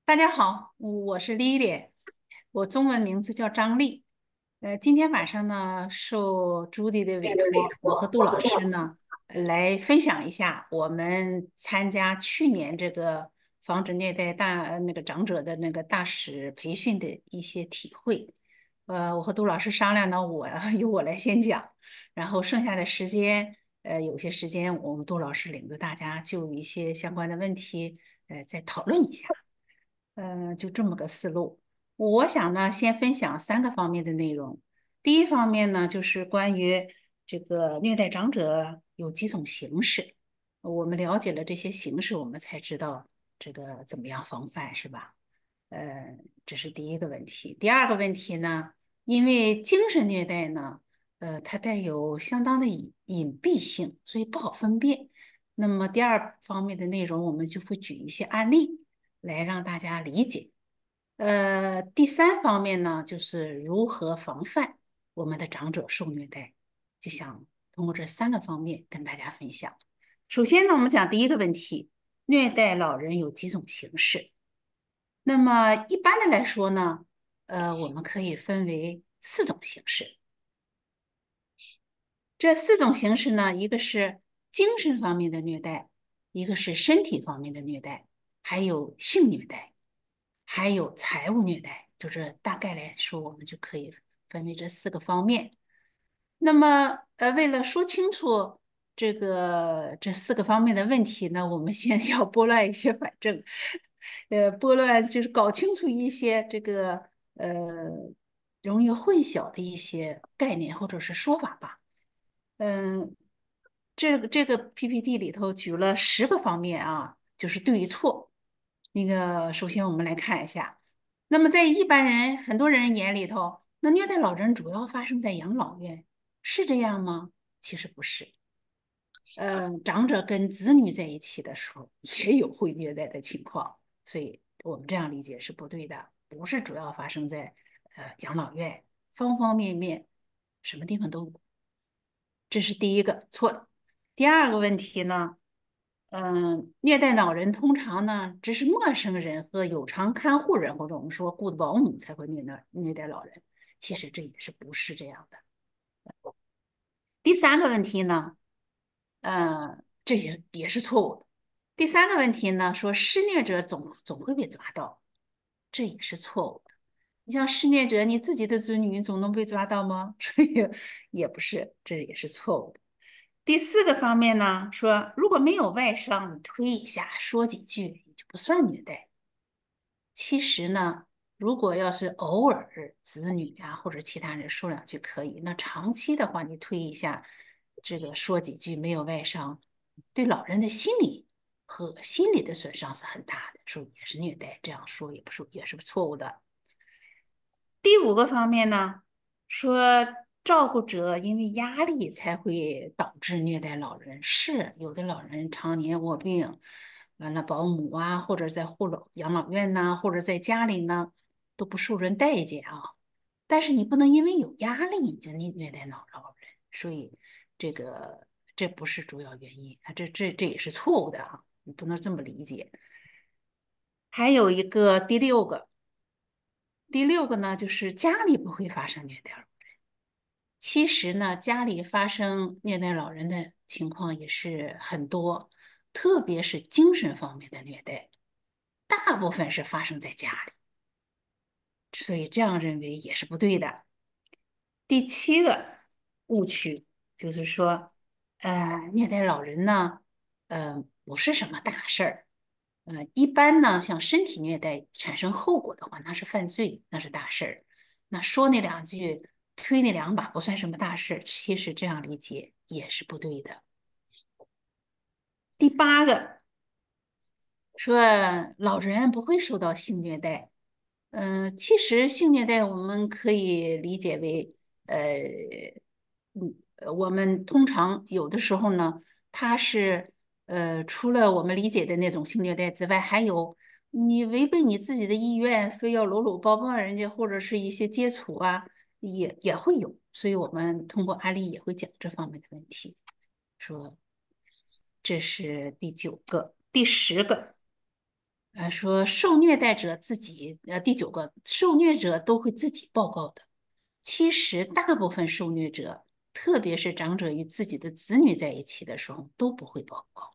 大家好，我是 Lily，我中文名字叫张丽。今天晚上呢，受朱迪的委托，我和杜老师呢来分享一下我们参加去年这个防止虐待那个长者的那个大使培训的一些体会。我和杜老师商量呢，由我来先讲，然后剩下的时间，有些时间我们杜老师领着大家就一些相关的问题，再讨论一下。就这么个思路。我想呢，先分享三个方面的内容。第一方面呢，就是关于这个虐待长者有几种形式，我们了解了这些形式，我们才知道这个怎么样防范，是吧？这是第一个问题。第二个问题呢，因为精神虐待呢，它带有相当的隐蔽性，所以不好分辨。那么第二方面的内容，我们就会举一些案例来让大家理解。第三方面呢，就是如何防范我们的长者受虐待，就想通过这三个方面跟大家分享。首先呢，我们讲第一个问题，虐待老人有几种形式？那么一般的来说呢，我们可以分为四种形式。这四种形式呢，一个是精神方面的虐待，一个是身体方面的虐待，还有性虐待，还有财务虐待。就是大概来说，我们就可以分为这四个方面。那么，为了说清楚这四个方面的问题呢，我们先要拨乱一些反正，拨乱就是搞清楚一些容易混淆的一些概念或者是说法吧。嗯，这个 PPT 里头举了10个方面啊，就是对与错。首先我们来看一下，那么在一般人很多人眼里头，那虐待老人主要发生在养老院，是这样吗？其实不是。长者跟子女在一起的时候，也有会虐待的情况，所以我们这样理解是不对的，不是主要发生在养老院，方方面面，什么地方都有。这是第一个错的。第二个问题呢，虐待老人通常呢只是陌生人和有偿看护人或者我们说雇的保姆才会虐待老人，其实这也是不是这样的。第三个问题呢，这也是错误的。第三个问题呢，说施虐者总会被抓到，这也是错误的。你像施虐者，你自己的子女总能被抓到吗？所以也不是，这也是错误的。第四个方面呢，说如果没有外伤，你推一下，说几句也就不算虐待。其实呢，如果要是偶尔子女啊或者其他人说两句可以，那长期的话，你推一下，这个说几句没有外伤，对老人的心理的损伤是很大的，说也是虐待，这样说也是错误的。第五个方面呢，说照顾者因为压力才会导致虐待老人，是有的老人常年卧病，完了保姆啊，或者在养老院呐、或者在家里呢，都不受人待见啊。但是你不能因为有压力你就虐待老人，所以这个这不是主要原因啊，这也是错误的啊，你不能这么理解。还有一个第六个呢，就是家里不会发生虐待。其实呢，家里发生虐待老人的情况也是很多，特别是精神方面的虐待，大部分是发生在家里，所以这样认为也是不对的。第七个误区就是说，虐待老人呢，不是什么大事儿，一般呢，像身体虐待产生后果的话，那是犯罪，那是大事儿。那说那两句，推那两把不算什么大事儿，其实这样理解也是不对的。第八个说老人不会受到性虐待，其实性虐待我们可以理解为，我们通常有的时候呢，它是除了我们理解的那种性虐待之外，还有你违背你自己的意愿，非要搂搂抱抱人家，或者是一些接触啊，也会有。所以我们通过案例也会讲这方面的问题，说这是第9个，第10个。 说受虐待者自己，第九个，受虐者都会自己报告的。其实大部分受虐者，特别是长者与自己的子女在一起的时候，都不会报告。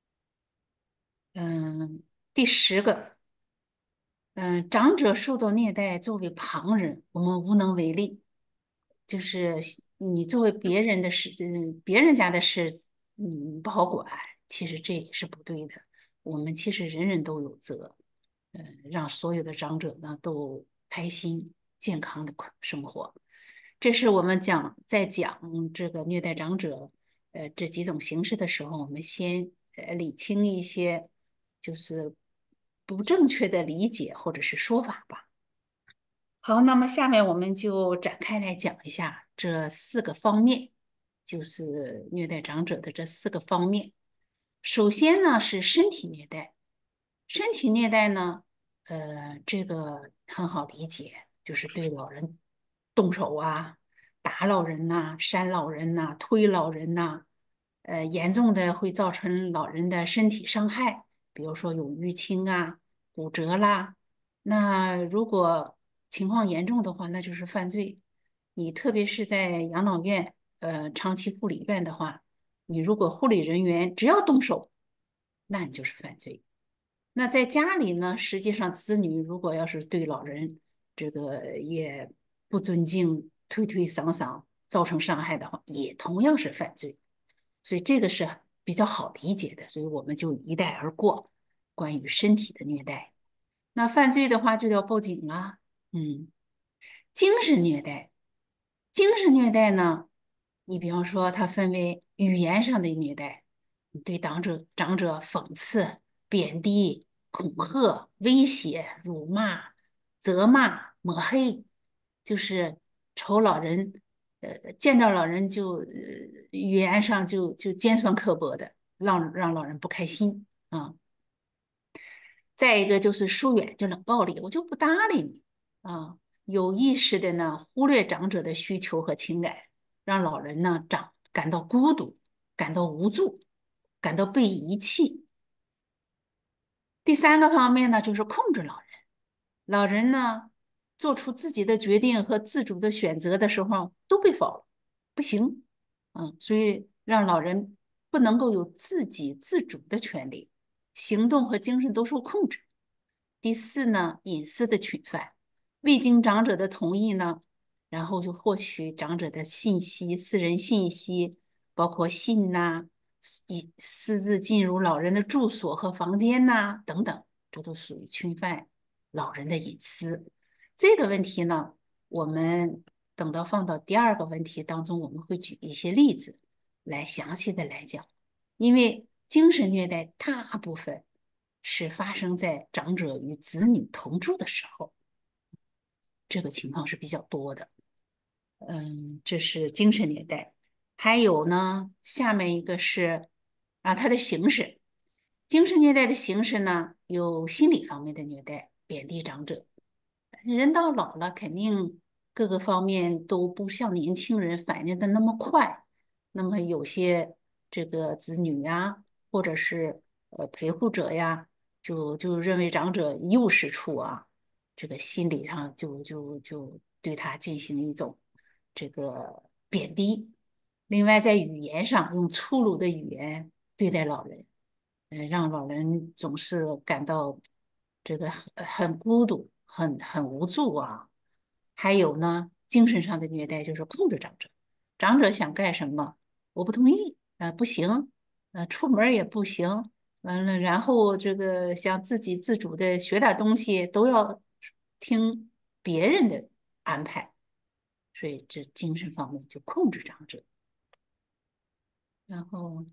嗯，第十个，长者受到虐待，作为旁人，我们无能为力。就是你作为别人的事，别人家的事，不好管。其实这也是不对的。我们其实人人都有责，让所有的长者呢都开心健康的生活。这是我们在讲这个虐待长者，这几种形式的时候，我们先理清一些就是不正确的理解或者是说法吧。好，那么下面我们就展开来讲一下这四个方面，就是虐待长者的这四个方面。首先呢是身体虐待，身体虐待呢，这个很好理解，就是对老人动手啊，打老人呐、扇老人呐、推老人呐、严重的会造成老人的身体伤害，比如说有淤青啊、骨折啦。那如果情况严重的话，那就是犯罪。你特别是在养老院，长期护理院的话，你如果护理人员只要动手，那你就是犯罪。那在家里呢，实际上子女如果要是对老人这个也不尊敬、推推搡搡，造成伤害的话，也同样是犯罪。所以这个是比较好理解的，所以我们就一带而过。关于身体的虐待，那犯罪的话就要报警了。嗯，精神虐待，精神虐待呢，你比方说它分为语言上的虐待，对长者讽刺、贬低、恐吓、威胁、辱骂、责骂、抹黑，就是瞅老人，见着老人就语言上就尖酸刻薄的，让老人不开心啊。再一个就是疏远，就冷暴力，我就不搭理你啊。有意识的呢，忽略长者的需求和情感，让老人呢感到孤独，感到无助，感到被遗弃。第三个方面呢，就是控制老人。老人呢，做出自己的决定和自主的选择的时候都被否了，不行。所以让老人不能够有自己自主的权利，行动和精神都受控制。第四呢，隐私的侵犯，未经长者的同意呢，然后就获取长者的信息、私人信息，包括信呐、私自进入老人的住所和房间呐、等等，这都属于侵犯老人的隐私。这个问题呢，我们等到放到第二个问题当中，我们会举一些例子来详细的来讲，因为精神虐待大部分是发生在长者与子女同住的时候，这个情况是比较多的。这是精神虐待。还有呢，下面一个是它的形式。精神虐待的形式呢，有心理方面的虐待，贬低长者。人到老了，肯定各个方面都不像年轻人反应的那么快。那么有些这个子女呀，或者是陪护者呀，就认为长者一无是处啊，这个心理上就对他进行一种这个贬低。另外，在语言上用粗鲁的语言对待老人，让老人总是感到这个很孤独、很无助啊。还有呢，精神上的虐待就是控制长者，长者想干什么，我不同意，不行，出门儿也不行，完了，然后这个想自己自主的学点东西，都要听别人的安排，所以这精神方面就控制长者。然后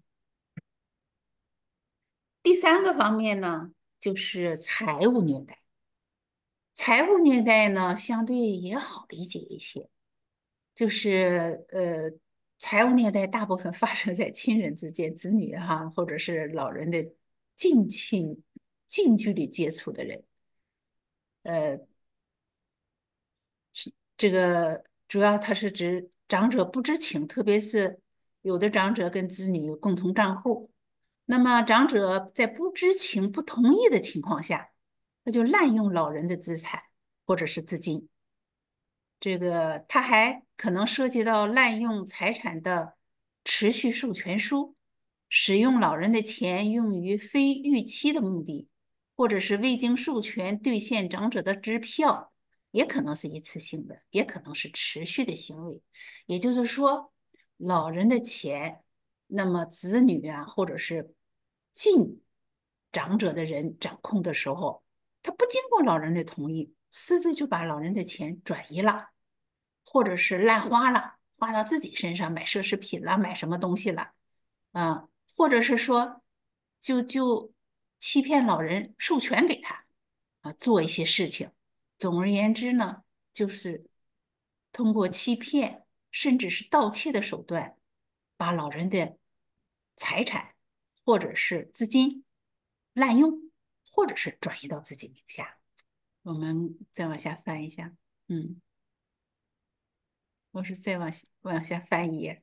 第三个方面呢，就是财务虐待。财务虐待呢，相对也好理解一些，就是财务虐待大部分发生在亲人之间，子女哈，或者是老人的近亲、近距离接触的人。呃，这个主要它是指长者不知情，特别是有的长者跟子女有共同账户，那么长者在不知情、不同意的情况下， 那就滥用老人的资产或者是资金。这个它还可能涉及到滥用财产的持续授权书，使用老人的钱用于非预期的目的，或者是未经授权兑现长者的支票，也可能是一次性的，也可能是持续的行为。也就是说，老人的钱，那么子女啊，或者是近长者的人掌控的时候，他不经过老人的同意，私自就把老人的钱转移了。或者是滥花了，花到自己身上买奢侈品了，买什么东西了，或者是说就欺骗老人授权给他做一些事情。总而言之呢，就是通过欺骗甚至是盗窃的手段，把老人的财产或者是资金滥用，或者是转移到自己名下。我们再往下翻一下，嗯。我是再往下翻一页，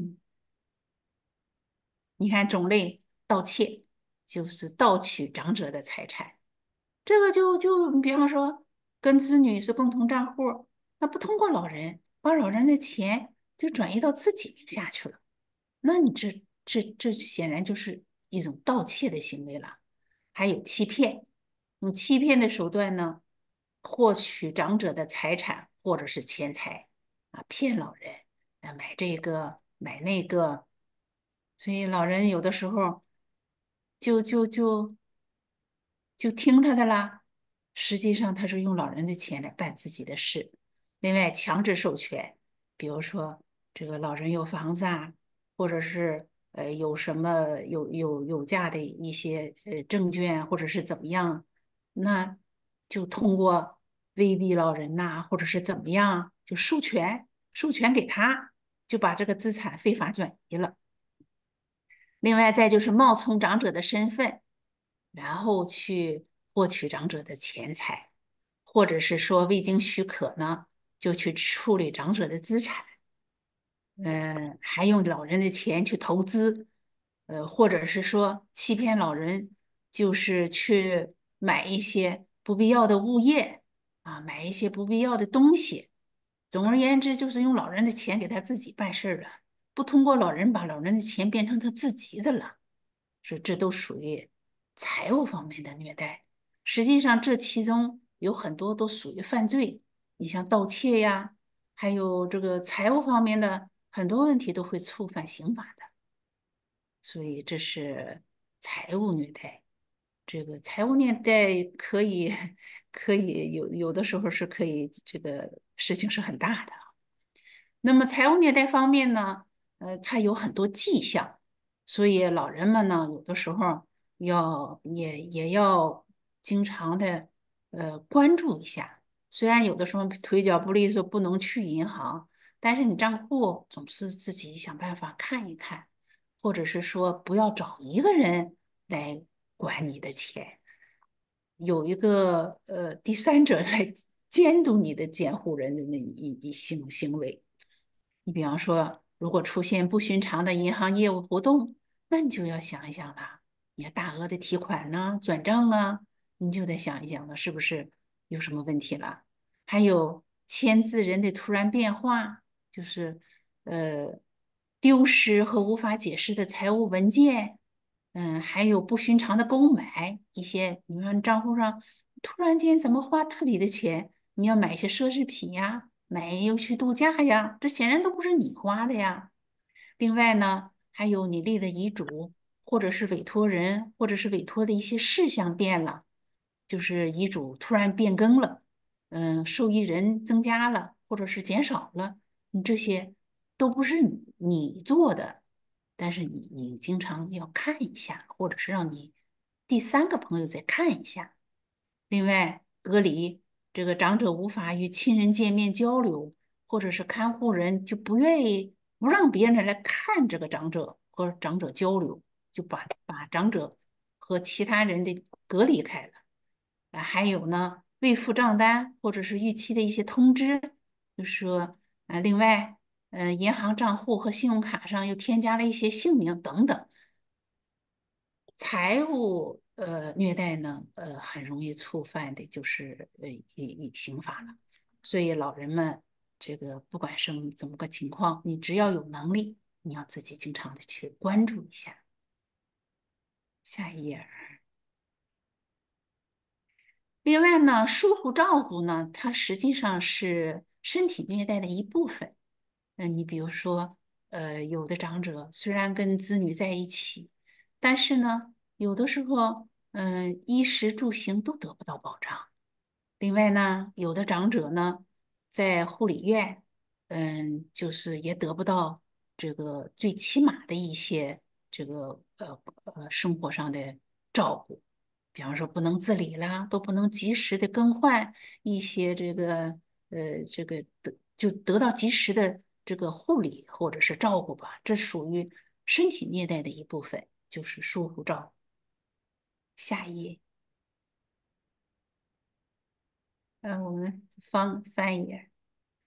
你看种类盗窃就是盗取长者的财产，这个就比方说跟子女是共同账户，那不通过老人，把老人的钱就转移到自己名下去了，那你这显然就是一种盗窃的行为了。还有欺骗，用欺骗的手段呢，获取长者的财产或者是钱财骗老人买这个买那个，所以老人有的时候就就就就听他的啦，实际上他是用老人的钱来办自己的事。另外，强制授权，比如说这个老人有房子啊，或者是有什么有价的一些证券，或者是怎么样，那就通过威逼老人呐、或者是怎么样，就授权给他，就把这个资产非法转移了。另外，再就是冒充长者的身份，然后去获取长者的钱财，或者是说未经许可呢，就去处理长者的资产。还用老人的钱去投资，或者是说欺骗老人，就是去买一些不必要的物业买一些不必要的东西。总而言之，就是用老人的钱给他自己办事儿了，不通过老人把老人的钱变成他自己的了，说这都属于财务方面的虐待。实际上，这其中有很多都属于犯罪，你像盗窃呀。还有这个财务方面的很多问题都会触犯刑法的，所以这是财务虐待。这个财务虐待可以有的时候是可以，这个事情是很大的。那么财务虐待方面呢，它有很多迹象，所以老人们呢，有的时候也要经常的关注一下。虽然有的时候腿脚不利索，不能去银行，但是你账户总是自己想办法看一看，或者是说不要找一个人来管你的钱，有一个第三者来监督你的监护人的那行为。你比方说，如果出现不寻常的银行业务活动，那你就要想一想了。你要大额的提款呢、转账啊，你就得想一想了，是不是有什么问题了？还有签字人的突然变化，就是呃丢失和无法解释的财务文件，还有不寻常的购买一些，你看账户上突然间怎么花特别的钱？你要买一些奢侈品呀，又去度假呀，这显然都不是你花的呀。另外呢，还有你立的遗嘱，或者是委托人，或者是委托的一些事项变了，就是遗嘱突然变更了，受益人增加了，或者是减少了，你这些都不是你做的，但是你经常要看一下，或者是让你第三个朋友再看一下。另外，隔离这个长者无法与亲人见面交流，或者是看护人就不愿意不让别人来看这个长者和长者交流，就把长者和其他人的隔离开了。还有呢，未付账单或者是逾期的一些通知，就是说另外银行账户和信用卡上又添加了一些姓名等等。财务虐待呢，很容易触犯的就是以刑法了。所以老人们这个不管是怎么个情况，你只要有能力，你要自己经常的去关注一下。下一页。另外呢，疏忽照顾呢，它实际上是身体虐待的一部分。你比如说，有的长者虽然跟子女在一起，但是呢，有的时候，衣食住行都得不到保障。另外呢，有的长者呢，在护理院，就是也得不到这个最起码的一些这个生活上的照顾，比方说不能自理啦，都不能及时的更换一些就得到及时的这个护理或者是照顾吧，这属于身体虐待的一部分，就是疏忽照顾。下一页。我们翻一页。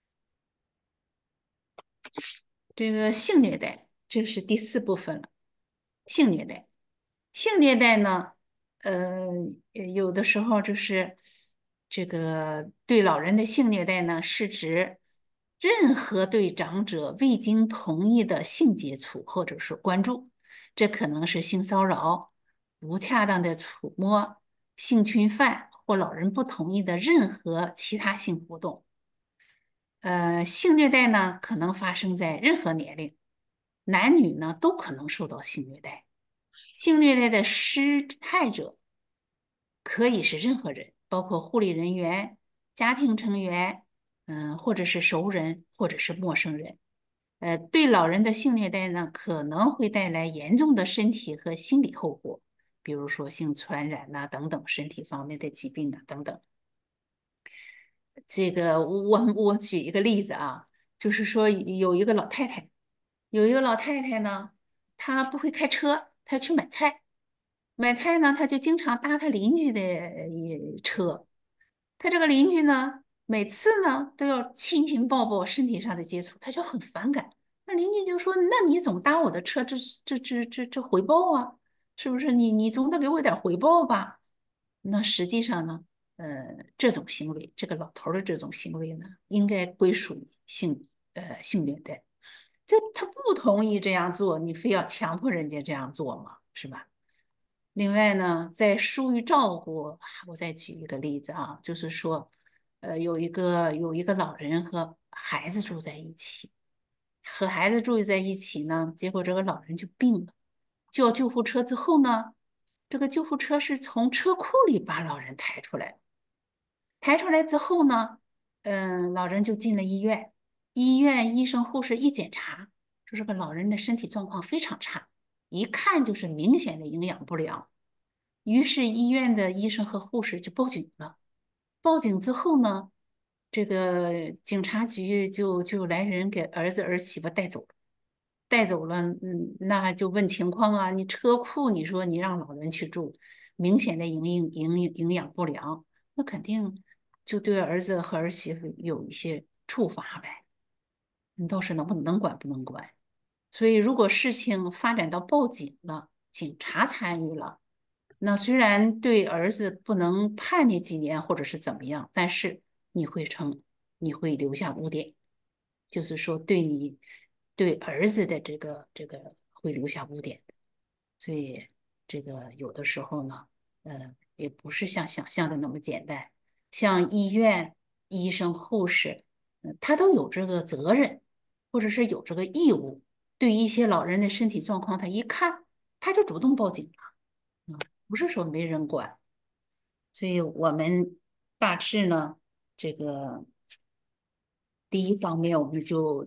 这个性虐待，这是第四部分了。性虐待，性虐待呢，呃，有的时候就是这个对老人的性虐待呢，是指任何对长者未经同意的性接触或者是关注，这可能是性骚扰、不恰当的触摸、性侵犯或老人不同意的任何其他性活动。性虐待呢，可能发生在任何年龄，男女呢都可能受到性虐待。性虐待的施害者可以是任何人，包括护理人员、家庭成员，或者是熟人，或者是陌生人。对老人的性虐待呢，可能会带来严重的身体和心理后果，比如说性传染呐、等等身体方面的疾病啊等等。这个我举一个例子啊，就是说有一个老太太呢，她不会开车，她去买菜，买菜呢，她就经常搭她邻居的车，她这个邻居呢，每次呢都要亲亲抱抱身体上的接触，她就很反感。那邻居就说："那你总搭我的车，这回报啊，是不是？你总得给我点回报吧？"那实际上呢？这种行为，这个老头儿的这种行为呢，应该归属于性虐待。就他不同意这样做，你非要强迫人家这样做嘛，是吧？另外呢，在疏于照顾，我再举一个例子啊，就是说，有一个老人和孩子住在一起，和孩子住在一起呢，结果这个老人就病了，叫救护车之后呢，这个救护车是从车库里把老人抬出来。抬出来之后呢，老人就进了医院。医院医生护士一检查，说这个老人的身体状况非常差，一看就是明显的营养不良。于是医院的医生和护士就报警了。报警之后呢，这个警察局就来人给儿子儿媳妇带走了。带走了，那就问情况啊。你车库，你说你让老人去住，明显的营养不良，那肯定就对儿子和儿媳妇有一些处罚呗。你倒是能管不能管？所以如果事情发展到报警了，警察参与了，那虽然对儿子不能判你几年或者是怎么样，但是你会成你会留下污点。就是说对儿子的这个会留下污点，所以这个有的时候呢，也不是像想象的那么简单。像医院医生、护士，他都有这个责任，或者是有这个义务，对一些老人的身体状况，他一看他就主动报警了，不是说没人管。所以我们大致呢，这个第一方面我们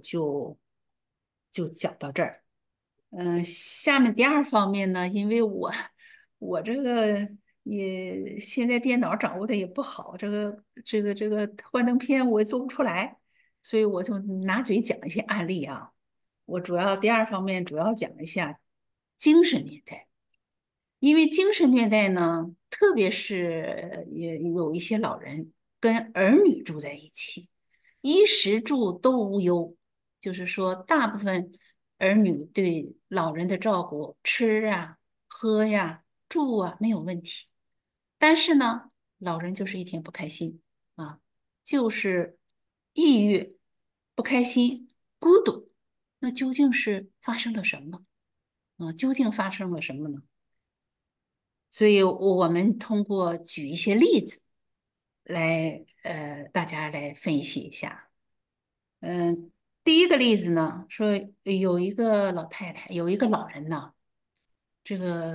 就讲到这儿。下面第二方面呢，因为我这个也现在电脑掌握的也不好，这个幻灯片我也做不出来，所以我就拿嘴讲一些案例啊。我主要第二方面主要讲一下精神虐待。因为精神虐待呢，特别是也有一些老人跟儿女住在一起，衣食住都无忧，就是说，大部分儿女对老人的照顾，吃呀、喝呀、 住啊没有问题，但是呢，老人就是一天不开心啊，就是抑郁、不开心、孤独。那究竟是发生了什么？啊，究竟发生了什么呢？所以我们通过举一些例子来，大家来分析一下。嗯，第一个例子呢，说有一个老太太，有一个老人呢，这个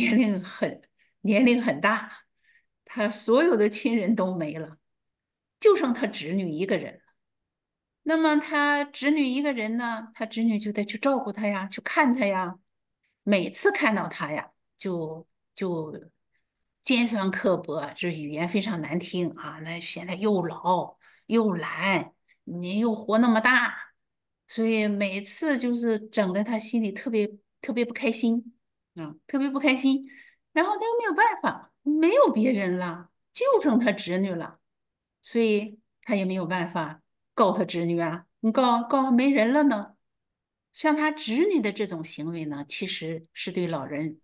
年龄很大，他所有的亲人都没了，就剩他侄女一个人。那么他侄女一个人呢，他侄女就得去照顾他呀，去看他呀。每次看到他呀，就尖酸刻薄，这语言非常难听啊。那显得又老又懒，你又活那么大，所以每次就是整得他心里特别特别不开心啊，特别不开心。然后他又没有办法，没有别人了，就剩他侄女了。所以他也没有办法告他侄女啊，你告没人了呢。像他侄女的这种行为呢，其实是对老人，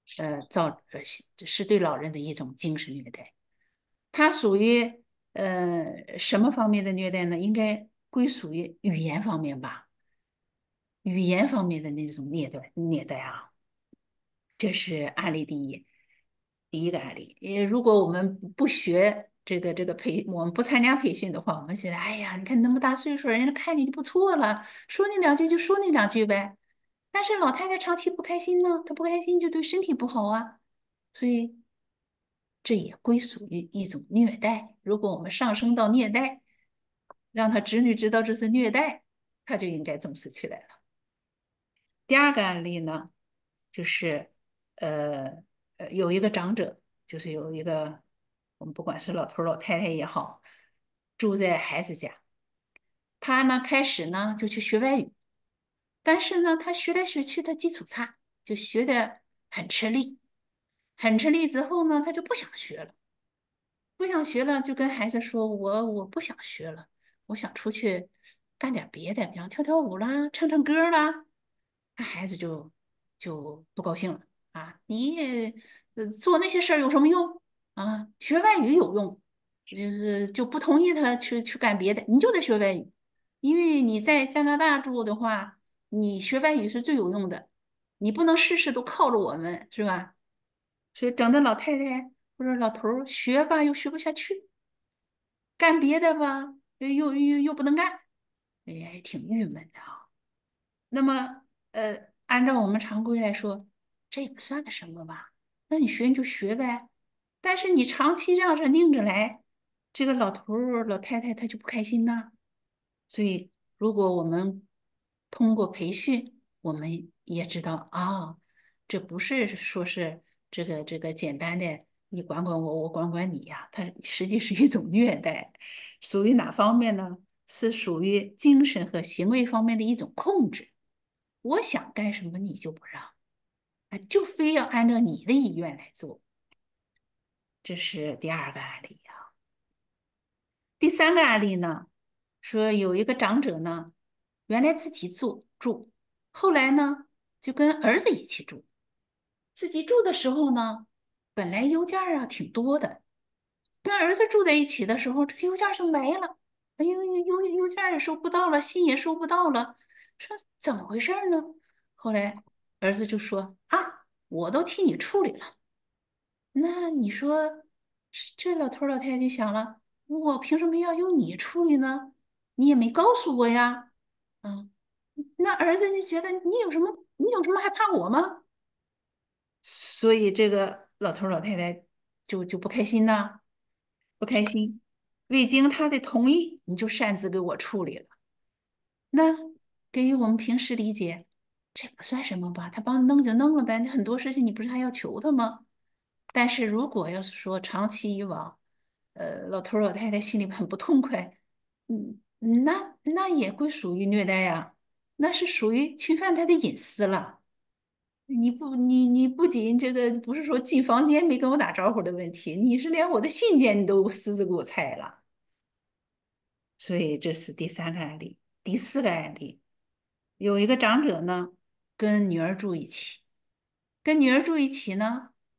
是对老人的一种精神虐待。它属于什么方面的虐待呢？应该归属于语言方面吧，语言方面的那种虐待啊。这是案例第一个案例。如果我们不学这个我们不参加培训的话，我们觉得，哎呀，你看你那么大岁数，人家看你就不错了，说你两句就说你两句呗。但是老太太长期不开心呢，她不开心就对身体不好啊，所以这也归属于一种虐待。如果我们上升到虐待，让他侄女知道这是虐待，他就应该重视起来了。第二个案例呢，就是呃有一个长者，就是有一个我们不管是老头老太太也好，住在孩子家，他呢开始呢就去学外语，但是呢他学来学去他基础差，就学的很吃力，很吃力之后呢他就不想学了。不想学了，就跟孩子说：“我不想学了，我想出去干点别的，比方跳跳舞啦、唱唱歌啦。”那孩子就不高兴了啊！你做那些事儿有什么用啊？学外语有用，就不同意他去干别的，你就得学外语，因为你在加拿大住的话，你学外语是最有用的，你不能事事都靠着我们，是吧？所以整的老太太或者老头儿学吧又学不下去，干别的吧又不能干，哎呀，也挺郁闷的啊。那么按照我们常规来说，这也不算个什么吧？那你学你就学呗。但是你长期这样是拧着来，这个老头儿老太太他就不开心呐。所以，如果我们通过培训，我们也知道啊，这不是说是这个简单的你管管我，我管管你呀，它实际是一种虐待，属于哪方面呢？是属于精神和行为方面的一种控制。我想干什么你就不让，啊，就非要按照你的意愿来做。这是第二个案例啊。第三个案例呢，说有一个长者呢，原来自己住，后来呢就跟儿子一起住。自己住的时候呢，本来邮件儿啊挺多的，跟儿子住在一起的时候，这个邮件儿就没了。哎呦，邮件儿也收不到了，信也收不到了，说怎么回事儿呢？后来儿子就说啊，我都替你处理了。那你说，这老头儿老太太就想了，我凭什么要由你处理呢？你也没告诉我呀。嗯，那儿子就觉得你有什么还怕我吗？所以这个老头儿老太太就不开心呐，不开心，未经他的同意，你就擅自给我处理了。那给予我们平时理解，这不算什么吧？他帮你弄就弄了呗，那很多事情你不是还要求他吗？但是如果要是说长期以往，老头儿老太太心里很不痛快，那也归属于虐待呀，那是属于侵犯他的隐私了。你不仅这个不是说进房间没跟我打招呼的问题，你是连我的信件你都私自给我拆了。所以这是第三个案例。第四个案例，有一个长者呢，跟女儿住一起，跟女儿住一起呢。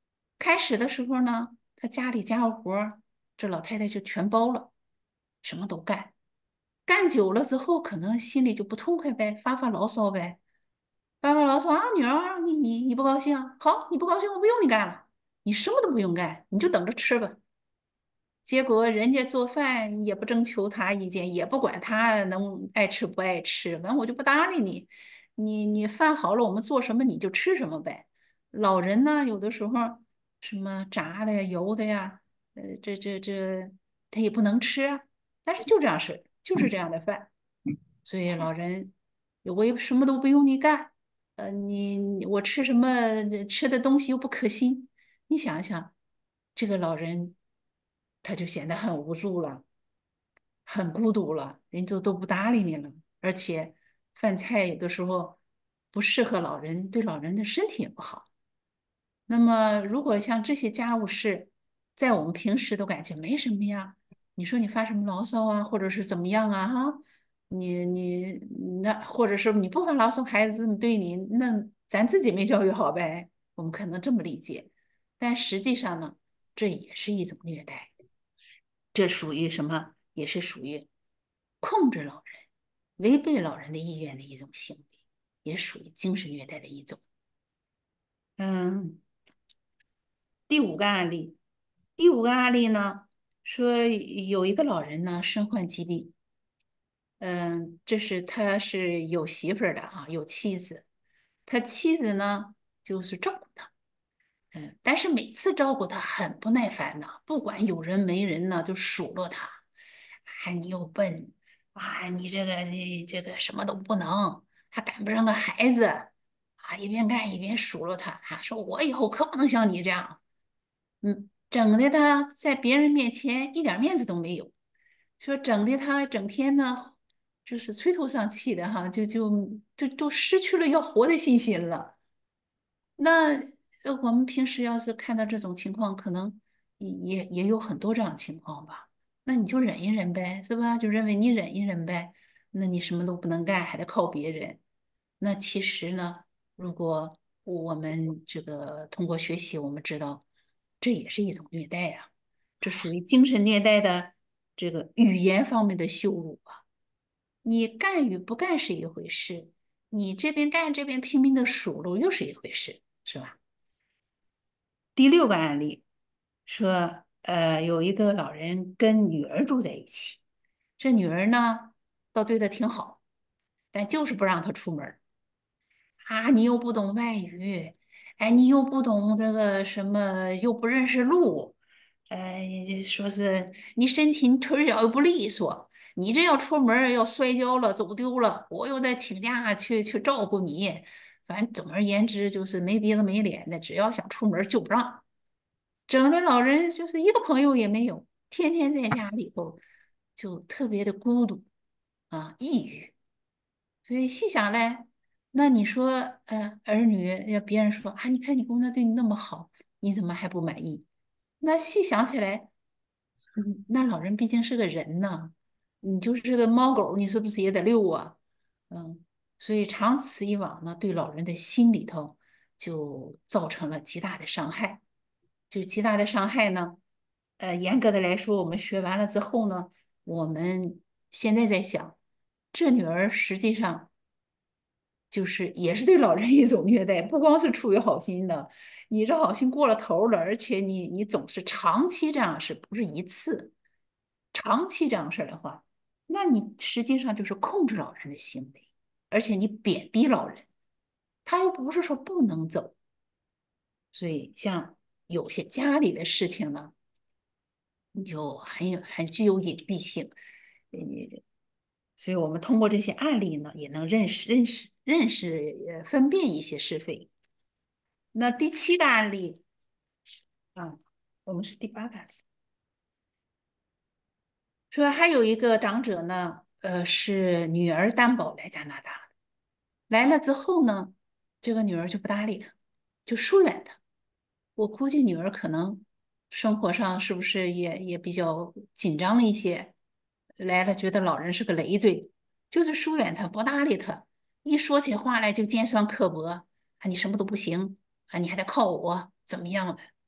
开始的时候呢，他家里家务活儿这老太太就全包了，什么都干。干久了之后，可能心里就不痛快呗，发发牢骚呗，发发牢骚啊，女儿，你不高兴啊？好，你不高兴，我不用你干了，你什么都不用干，你就等着吃吧。结果人家做饭也不征求他意见，也不管他能爱吃不爱吃，完我就不搭理你。你饭好了，我们做什么你就吃什么呗。老人呢，有的时候什么炸的呀、油的呀，这他也不能吃啊。但是就这样式，就是这样的饭，所以老人我也什么都不用你干，我吃什么吃的东西又不可信，你想一想，这个老人他就显得很无助了，很孤独了，人都不搭理你了，而且饭菜有的时候不适合老人，对老人的身体也不好。那么，如果像这些家务事，在我们平时都感觉没什么呀，你说你发什么牢骚啊，或者是怎么样啊？哈，你那，或者是你不发牢骚，孩子这么对你，那咱自己没教育好呗。我们可能这么理解，但实际上呢，这也是一种虐待，这属于什么？也是属于控制老人、违背老人的意愿的一种行为，也属于精神虐待的一种。嗯。第五个案例，第五个案例呢，说有一个老人呢身患疾病，这是他是有媳妇儿的哈，有妻子，他妻子呢就是照顾他，但是每次照顾他很不耐烦呢，不管有人没人呢，就数落他，啊，你又笨，啊，你这个什么都不能，还赶不上个孩子，啊，一边干一边数落他，啊，说我以后可不能像你这样。整的他在别人面前一点面子都没有，说整的他整天呢就是垂头丧气的哈，就失去了要活的信心了。那我们平时要是看到这种情况，可能也有很多这样情况吧。那你就忍一忍呗，是吧？就认为你忍一忍呗，那你什么都不能干，还得靠别人。那其实呢，如果我们这个通过学习，我们知道这也是一种虐待啊，这属于精神虐待的这个语言方面的羞辱啊。你干与不干是一回事，你这边干这边拼命的数落又是一回事，是吧？第六个案例说，有一个老人跟女儿住在一起，这女儿呢倒对他挺好，但就是不让他出门儿啊，你又不懂外语，哎，你又不懂这个什么，又不认识路，说是你身体你腿脚又不利索，你这要出门儿要摔跤了走丢了，我又得请假去照顾你，反正总而言之就是没鼻子没脸的，只要想出门儿就不让。整的老人就是一个朋友也没有，天天在家里头就特别的孤独啊，抑郁。所以细想来，那你说，儿女要别人说啊，你看你公公对你那么好，你怎么还不满意？那细想起来，那老人毕竟是个人呢，你就是个猫狗，你是不是也得遛啊？所以长此以往呢，对老人的心里头就造成了极大的伤害。就极大的伤害呢，严格的来说，我们学完了之后呢，我们现在在想，这女儿实际上就是也是对老人一种虐待，不光是出于好心的，你这好心过了头了，而且你总是长期这样式，不是一次，长期这样式的话，那你实际上就是控制老人的行为，而且你贬低老人，他又不是说不能走，所以像有些家里的事情呢。你就很具有隐蔽性，呃，所以我们通过这些案例呢，也能认识分辨一些是非。那第七个案例啊，我们是第八个案例，说还有一个长者呢，是女儿担保来加拿大的，来了之后呢，这个女儿就不搭理他，就疏远他。我估计女儿可能生活上是不是也比较紧张一些，来了觉得老人是个累赘，就是疏远他，不搭理他，一说起话来就尖酸刻薄，啊，你什么都不行，啊，你还得靠我，怎么样的？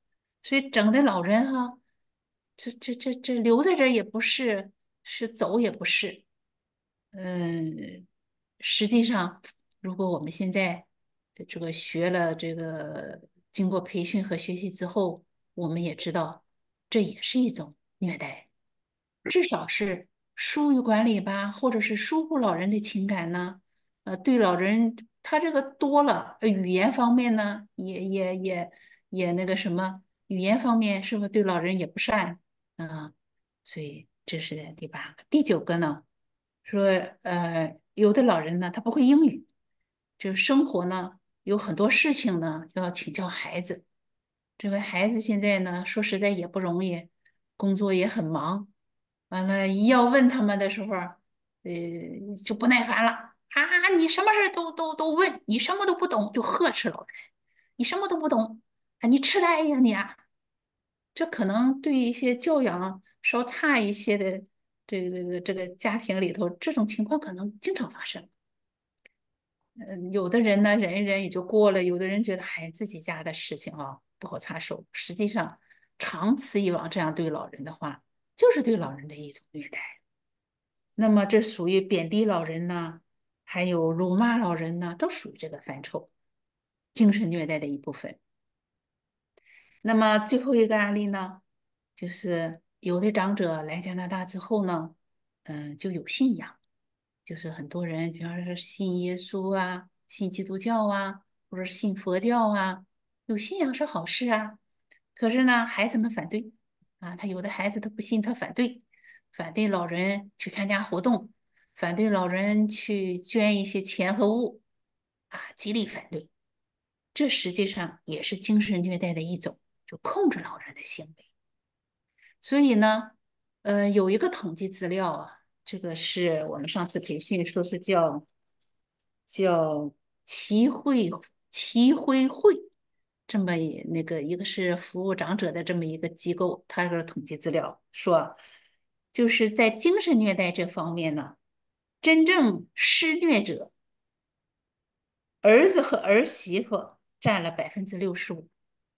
所以整的老人哈，这留在这儿也不是，是走也不是。嗯，实际上，如果我们现在这个学了这个，经过培训和学习之后，我们也知道这也是一种虐待。至少是疏于管理吧，或者是疏忽老人的情感呢。对老人他这个多了，语言方面呢，也那个什么，语言方面是不是对老人也不善？嗯，所以这是第八个。第九个呢，说有的老人呢他不会英语，就是生活呢有很多事情呢要请教孩子。这个孩子现在呢，说实在也不容易，工作也很忙，完了，一要问他们的时候，就不耐烦了啊！你什么事都问，你什么都不懂，就呵斥老人，你什么都不懂啊！你痴呆呀你啊！这可能对一些教养稍差一些的这个家庭里头，这种情况可能经常发生。有的人呢，忍一忍也就过了；有的人觉得，嗨，自己家的事情啊，不好插手。实际上，长此以往这样对老人的话，就是对老人的一种虐待。那么，这属于贬低老人呢，还有辱骂老人呢，都属于这个范畴，精神虐待的一部分。那么最后一个案例呢，就是有的长者来加拿大之后呢，就有信仰，就是很多人，比方说信耶稣啊，信基督教啊，或者是信佛教啊，有信仰是好事啊。可是呢，孩子们反对啊，他有的孩子他不信，他反对，反对老人去参加活动，反对老人去捐一些钱和物啊，极力反对。这实际上也是精神虐待的一种，就控制老人的行为。所以呢，有一个统计资料啊，这个是我们上次培训说是叫齐慧齐辉会这么一个是服务长者的这么一个机构，它这个统计资料说，就是在精神虐待这方面呢，真正施虐者儿子和儿媳妇占了65%，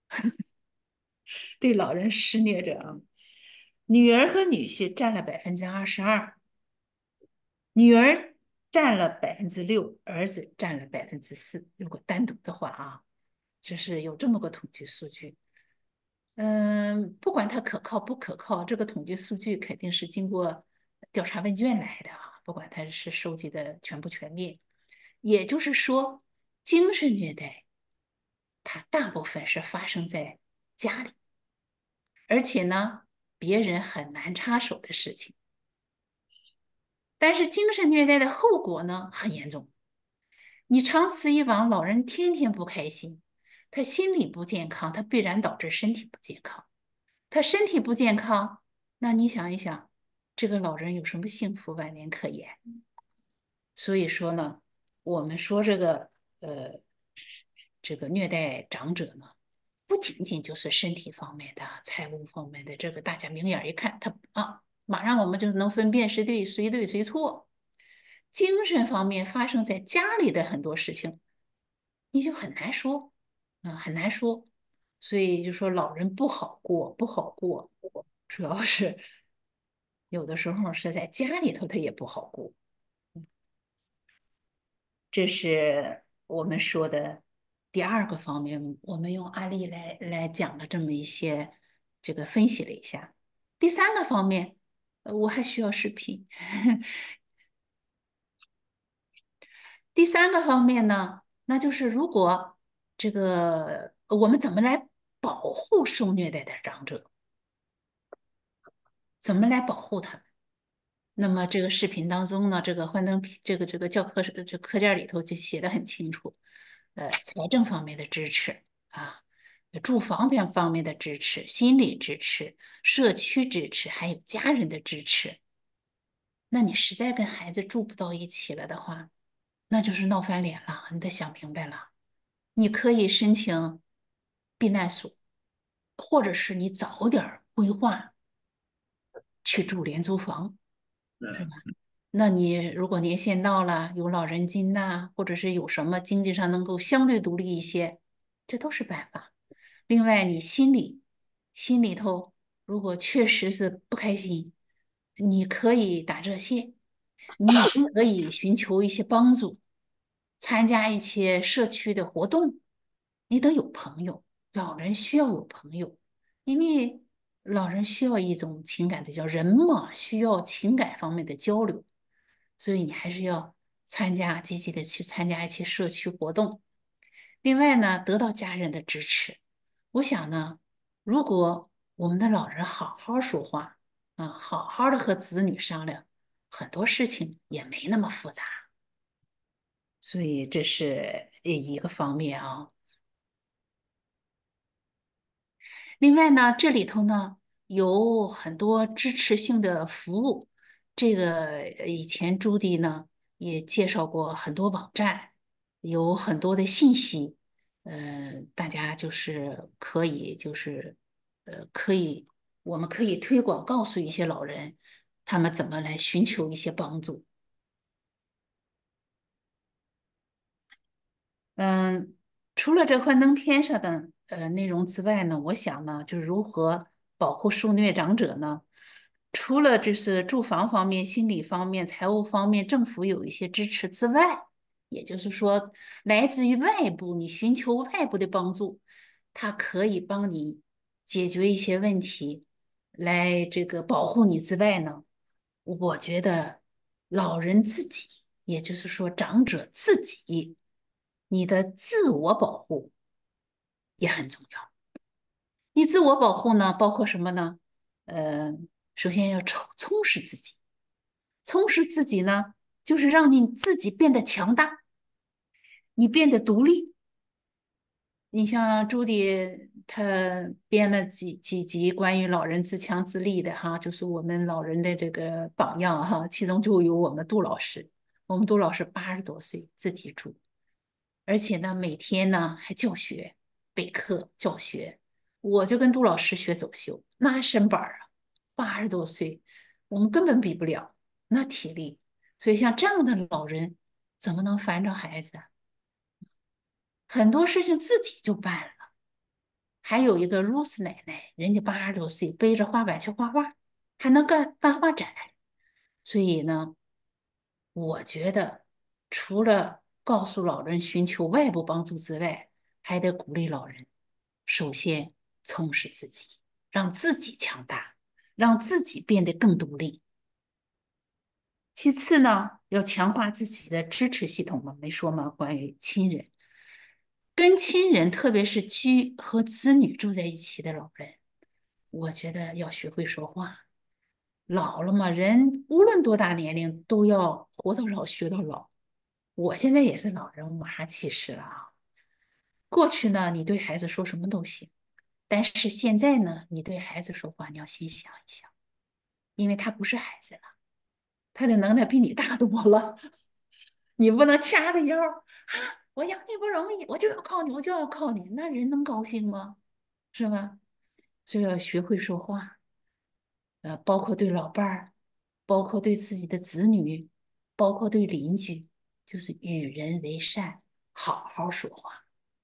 对老人施虐者啊，女儿和女婿占了22%，女儿占了6%，儿子占了4%。如果单独的话啊，这是有这么个统计数据。不管它可靠不可靠，这个统计数据肯定是经过调查问卷来的啊，不管它是收集的全不全面。也就是说，精神虐待它大部分是发生在家里，而且呢，别人很难插手的事情。但是精神虐待的后果呢，很严重。你长此以往，老人天天不开心，他心理不健康，他必然导致身体不健康。他身体不健康，那你想一想，这个老人有什么幸福晚年可言？所以说呢，我们说呃这个虐待长者呢，不仅仅就是身体方面的、财务方面的，这个大家明眼一看，他啊，马上我们就能分辨谁对谁错。精神方面发生在家里的很多事情，你就很难说，很难说。所以就说老人不好过，不好过，主要是有的时候是在家里头他也不好过。这是我们说的第二个方面，我们用案例来讲了这么一些，这个分析了一下。第三个方面，我还需要视频。第三个方面呢，那就是如果这个我们怎么来保护受虐待的长者，怎么来保护他们？那么这个视频当中呢，这个幻灯片这个教科这课件里头就写的很清楚，财政方面的支持啊，住房方面的支持，心理支持，社区支持，还有家人的支持。那你实在跟孩子住不到一起了的话，那就是闹翻脸了。你得想明白了，你可以申请避难所，或者是你早点儿规划去住廉租房，是吧？那你如果年限到了，有老人金呐、或者是有什么经济上能够相对独立一些，这都是办法。另外，你心理心里头如果确实是不开心，你可以打热线，你也可以寻求一些帮助，参加一些社区的活动。你得有朋友，老人需要有朋友，因为老人需要一种情感的交，人嘛，需要情感方面的交流，所以你还是要积极的去参加一些社区活动。另外呢，得到家人的支持。我想呢，如果我们的老人好好说话，好好的和子女商量，很多事情也没那么复杂。所以这是一个方面啊。另外呢，这里头呢有很多支持性的服务，这个以前朱迪呢也介绍过很多网站，有很多的信息，大家就是可以可以我们可以推广告诉一些老人，他们怎么来寻求一些帮助。嗯，除了这幻灯片上的内容之外呢，我想呢，就是如何保护受虐长者呢？除了就是住房方面、心理方面、财务方面，政府有一些支持之外，也就是说，来自于外部，你寻求外部的帮助，它可以帮你解决一些问题，来这个保护你之外呢，我觉得老人自己，也就是说长者自己。你的自我保护也很重要。你自我保护呢，包括什么呢？呃，首先要充实自己，充实自己呢，就是让你自己变得强大，你变得独立。你像朱迪，他编了几集关于老人自强自立的哈，就是我们老人的这个榜样哈，其中就有我们杜老师。我们杜老师80多岁自己住，而且呢，每天呢还教学、备课、教学。我就跟杜老师学走秀，那身板儿啊，80多岁，我们根本比不了那体力。所以像这样的老人，怎么能烦着孩子啊？很多事情自己就办了。还有一个 Rose 奶奶，人家80多岁背着画板去画画，还能办画展。所以呢，我觉得除了告诉老人寻求外部帮助之外，还得鼓励老人，首先充实自己，让自己强大，让自己变得更独立。其次呢，要强化自己的支持系统嘛，没说吗？关于亲人，跟亲人，特别是和子女住在一起的老人，我觉得要学会说话。老了嘛，人无论多大年龄都要活到老学到老。我现在也是老人，我马上70了啊。过去呢，你对孩子说什么都行，但是现在呢，你对孩子说话，你要先想一想，因为他不是孩子了，他的能耐比你大多了，你不能掐着腰啊，我养你不容易，我就要靠你，我就要靠你，那人能高兴吗？是吧？所以要学会说话，包括对老伴儿，包括对自己的子女，包括对邻居，就是与人为善，好好说话。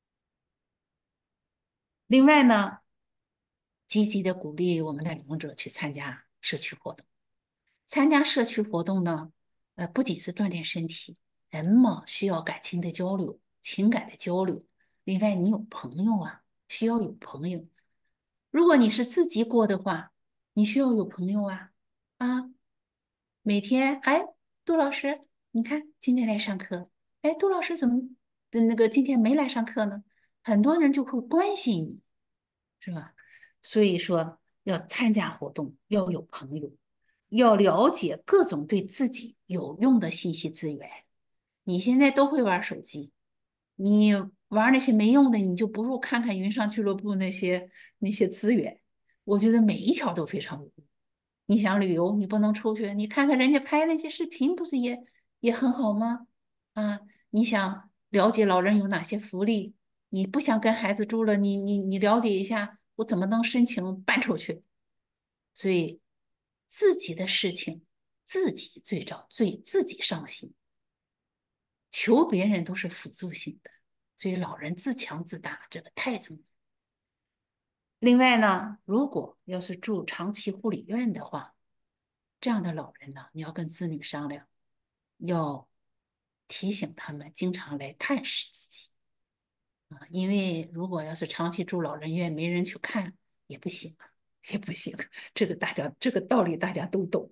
另外呢，积极的鼓励我们的长者去参加社区活动。参加社区活动呢，不仅是锻炼身体，人嘛需要感情的交流、情感的交流。另外，你有朋友啊，需要有朋友。如果你是自己过的话，你需要有朋友啊啊，每天哎，杜老师，你看今天来上课，哎，杜老师怎么今天没来上课呢？很多人就会关心你，是吧？所以说要参加活动，要有朋友，要了解各种对自己有用的信息资源。你现在都会玩手机，你玩那些没用的，你就不如看看云上俱乐部那些资源。我觉得每一条都非常有用。你想旅游，你不能出去，你看看人家拍那些视频，不是也很好吗？啊，你想了解老人有哪些福利？你不想跟孩子住了，你了解一下，我怎么能申请搬出去？所以自己的事情自己最自己上心，求别人都是辅助性的。所以老人自强自大，这个太重要。 另外呢，如果要是住长期护理院的话，这样的老人呢，你要跟子女商量，要提醒他们经常来探视自己啊，因为如果要是长期住老人院，没人去看也不行啊，也不行。这个道理大家都懂。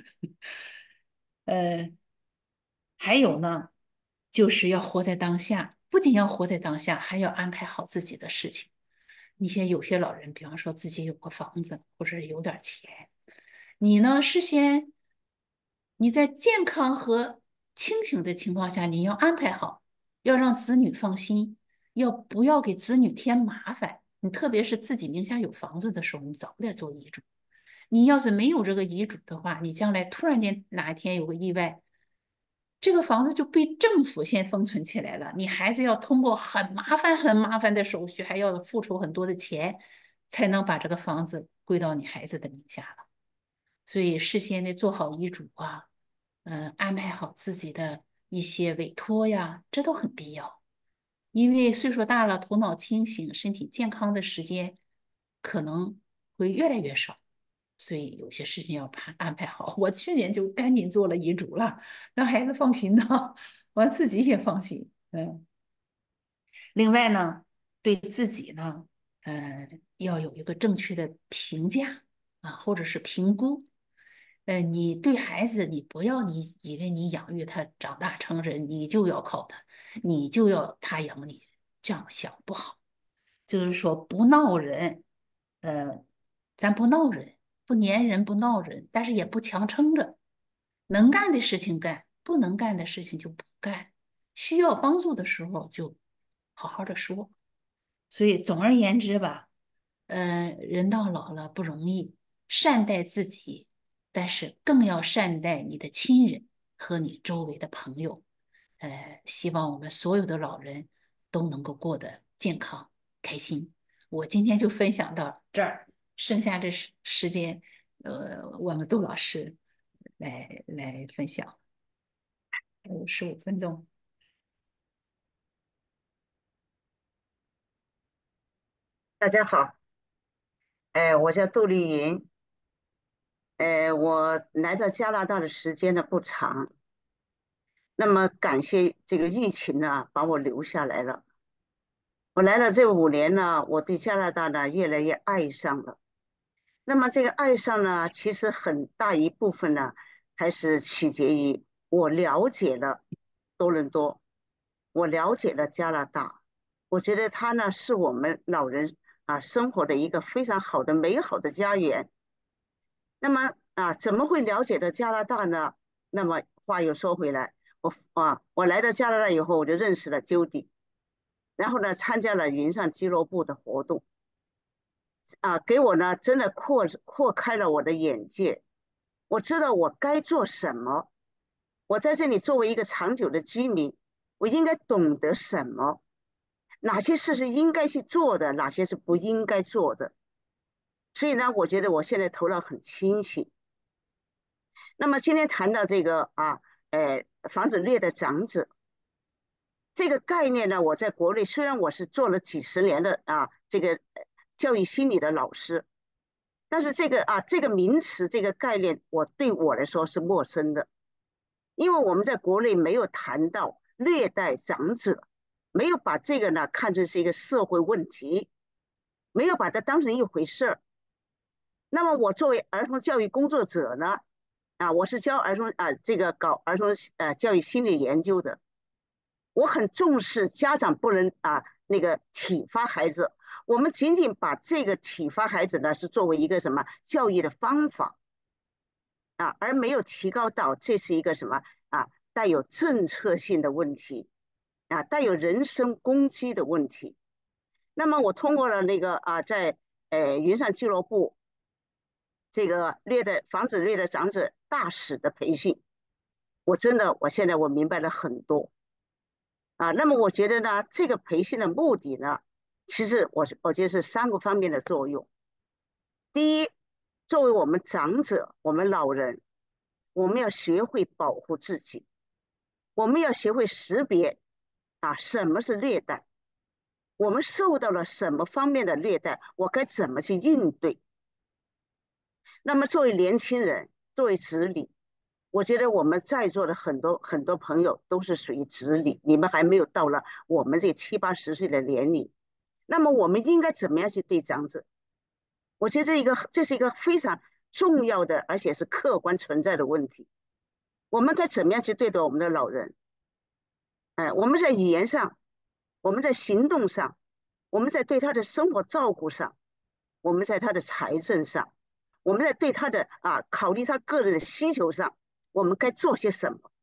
呃，还有呢，就是要活在当下，不仅要活在当下，还要安排好自己的事情。你像有些老人，比方说自己有个房子，或者有点钱，你呢事先你在健康和清醒的情况下，你要安排好，要让子女放心，要不要给子女添麻烦？你特别是自己名下有房子的时候，你早点做遗嘱。你要是没有这个遗嘱的话，你将来突然间哪一天有个意外，这个房子就被政府先封存起来了，你孩子要通过很麻烦的手续，还要付出很多的钱，才能把这个房子归到你孩子的名下了。所以事先得做好遗嘱啊，安排好自己的一些委托呀，这都很必要。因为岁数大了，头脑清醒、身体健康的时间可能会越来越少，所以有些事情要安排好。我去年就赶紧做了遗嘱了，让孩子放心呢，完自己也放心。另外呢，对自己呢，要有一个正确的评价啊，或者是评估。你对孩子，你不要你以为你养育他长大成人，你就要靠他，你就要他养你，这样想不好。就是说不闹人，呃，咱不闹人，不粘人，不闹人，但是也不强撑着，能干的事情干，不能干的事情就不干，需要帮助的时候就好好的说。所以总而言之吧，人到老了不容易，善待自己，但是更要善待你的亲人和你周围的朋友。希望我们所有的老人都能够过得健康开心。我今天就分享到这儿，剩下的时间，我们杜老师来分享，还有15分钟。 大家好，我叫杜丽云，我来到加拿大的时间呢不长，那么感谢这个疫情呢把我留下来了。我来了这5年呢，我对加拿大呢越来越爱上了。那么这个爱上呢，其实很大一部分呢还是取决于我了解了多伦多，我了解了加拿大，我觉得它呢是我们老人生活的一个非常好的美好的家园。那么怎么会了解到加拿大呢？那么话又说回来，我来到加拿大以后，我就认识了 Judy，然后呢参加了云上俱乐部的活动，给我呢真的扩开了我的眼界。我知道我该做什么，我在这里作为一个长久的居民，我应该懂得什么，哪些事是应该去做的，哪些是不应该做的。所以呢，我觉得我现在头脑很清醒。那么今天谈到这个防止虐待长者这个概念呢，我在国内虽然我是做了几十年的这个教育心理的老师，但是这个名词这个概念，对我来说是陌生的，因为我们在国内没有谈到虐待长者，没有把这个呢看成是一个社会问题，没有把它当成一回事儿。那么我作为儿童教育工作者呢，我是教儿童这个搞儿童教育心理研究的，我很重视家长不能那个启发孩子，我们仅仅把这个启发孩子呢是作为一个什么教育的方法而没有提高到这是一个什么带有政策性的问题带有人身攻击的问题。那么我通过了那个在云上俱乐部这个防止虐待长者大使的培训，我现在我明白了很多那么我觉得呢，这个培训的目的呢，其实我觉得是3个方面的作用。第一，作为我们长者，我们老人，我们要学会保护自己，我们要学会识别什么是虐待， 我们受到了什么方面的虐待，我该怎么去应对？那么作为年轻人，作为子女，我觉得我们在座的很多很多朋友都是属于子女，你们还没有到了我们这七八十岁的年龄。那么我们应该怎么样去对长者？我觉得这是一个非常重要的，而且是客观存在的问题。我们该怎么样去对待我们的老人？我们在语言上，我们在行动上，我们在对他的生活照顾上，我们在他的财政上，我们在对他的考虑他个人的需求上，我们该做些什么？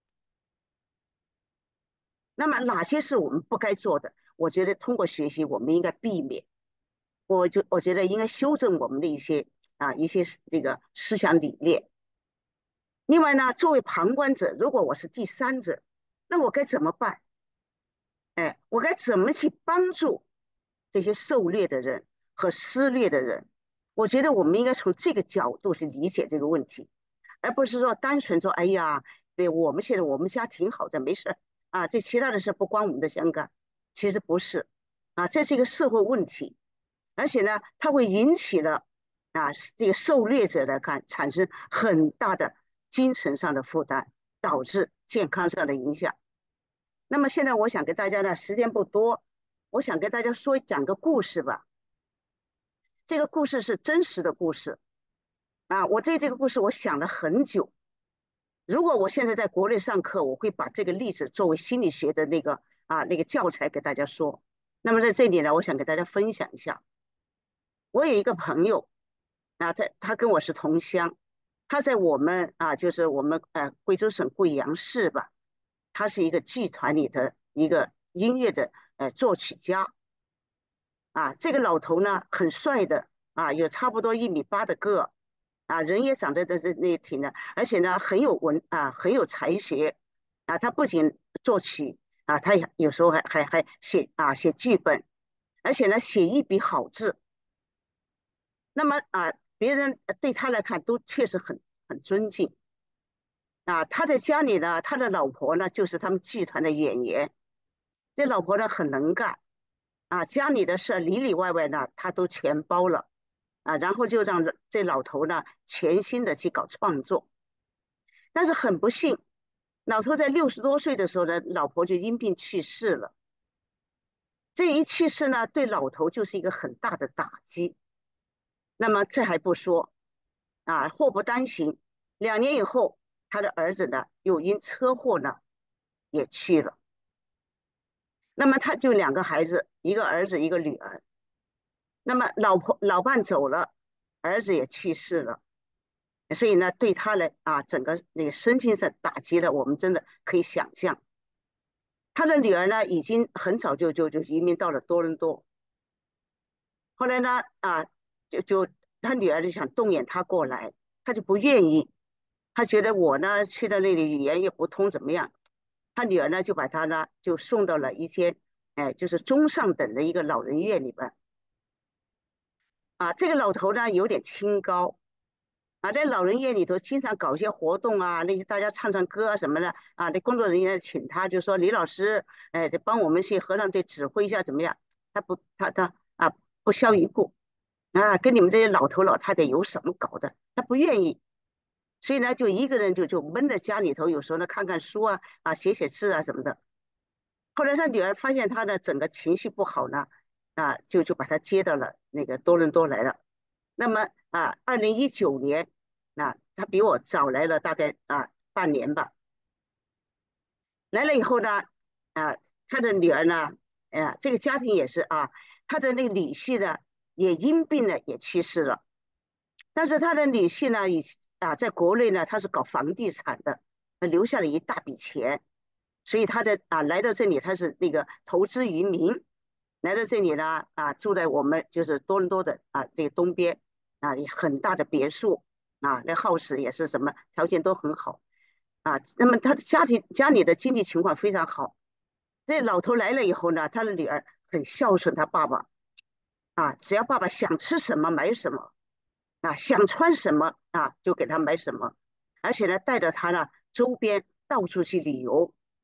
那么哪些是我们不该做的？我觉得通过学习，我们应该避免。我觉得应该修正我们的一些这个思想理念。另外呢，作为旁观者，如果我是第三者，那我该怎么办？我该怎么去帮助这些受虐的人和施虐的人？我觉得我们应该从这个角度去理解这个问题，而不是说单纯说，哎呀，对我们现在我们家挺好的，没事这其他的事不关我们的相干。其实不是这是一个社会问题，而且呢，它会引起了这个受虐者的产生很大的精神上的负担，导致健康上的影响。那么现在我想给大家呢，时间不多，我想给大家讲个故事吧。这个故事是真实的故事我对这个故事我想了很久。如果我现在在国内上课，我会把这个例子作为心理学的那个教材给大家说。那么在这里呢，我想给大家分享一下。我有一个朋友他跟我是同乡，他在我们就是我们贵州省贵阳市吧，他是一个剧团里的一个音乐的作曲家这个老头呢很帅的有差不多1米8的个人也长得那挺的，而且呢很有才学他不仅作曲他也有时候还写剧本，而且呢写一笔好字。那么别人对他来看都确实很尊敬他在家里呢，他的老婆呢就是他们剧团的演员，这老婆呢很能干家里的事里里外外呢他都全包了然后就让这老头呢全心的去搞创作。但是很不幸，老头在60多岁的时候呢，老婆就因病去世了。这一去世呢，对老头就是一个很大的打击。那么这还不说祸不单行，2年以后，他的儿子呢又因车祸呢也去了。那么他就2个孩子，一个儿子一个女儿。那么老伴走了，儿子也去世了，所以呢，对他来整个那个身心上打击了，我们真的可以想象。他的女儿呢，已经很早就移民到了多伦多。后来呢，就他女儿就想动员他过来，他就不愿意，他觉得我呢去到那里语言也不通，怎么样？他女儿呢就把他呢就送到了一间就是中上等的一个老人院里边这个老头呢有点清高在老人院里头经常搞一些活动那些大家唱唱歌什么的那工作人员请他就说李老师得帮我们去合唱队指挥一下怎么样？他不屑一顾跟你们这些老头老太太有什么搞的？他不愿意，所以呢就一个人就闷在家里头，有时候呢看看书写写字什么的。后来他女儿发现他的整个情绪不好呢就把他接到了那个多伦多来了。那么2019年他比我早来了大概半年吧。来了以后呢啊他的女儿呢这个家庭也是他的那个女婿呢也因病呢也去世了。但是他的女婿呢在国内呢他是搞房地产的，留下了一大笔钱，所以他来到这里他是那个投资移民。来到这里呢住在我们就是多伦多的这个东边很大的别墅那 house 也是什么条件都很好那么他的家里的经济情况非常好。这老头来了以后呢，他的女儿很孝顺他爸爸只要爸爸想吃什么买什么想穿什么就给他买什么，而且呢带着他呢周边到处去旅游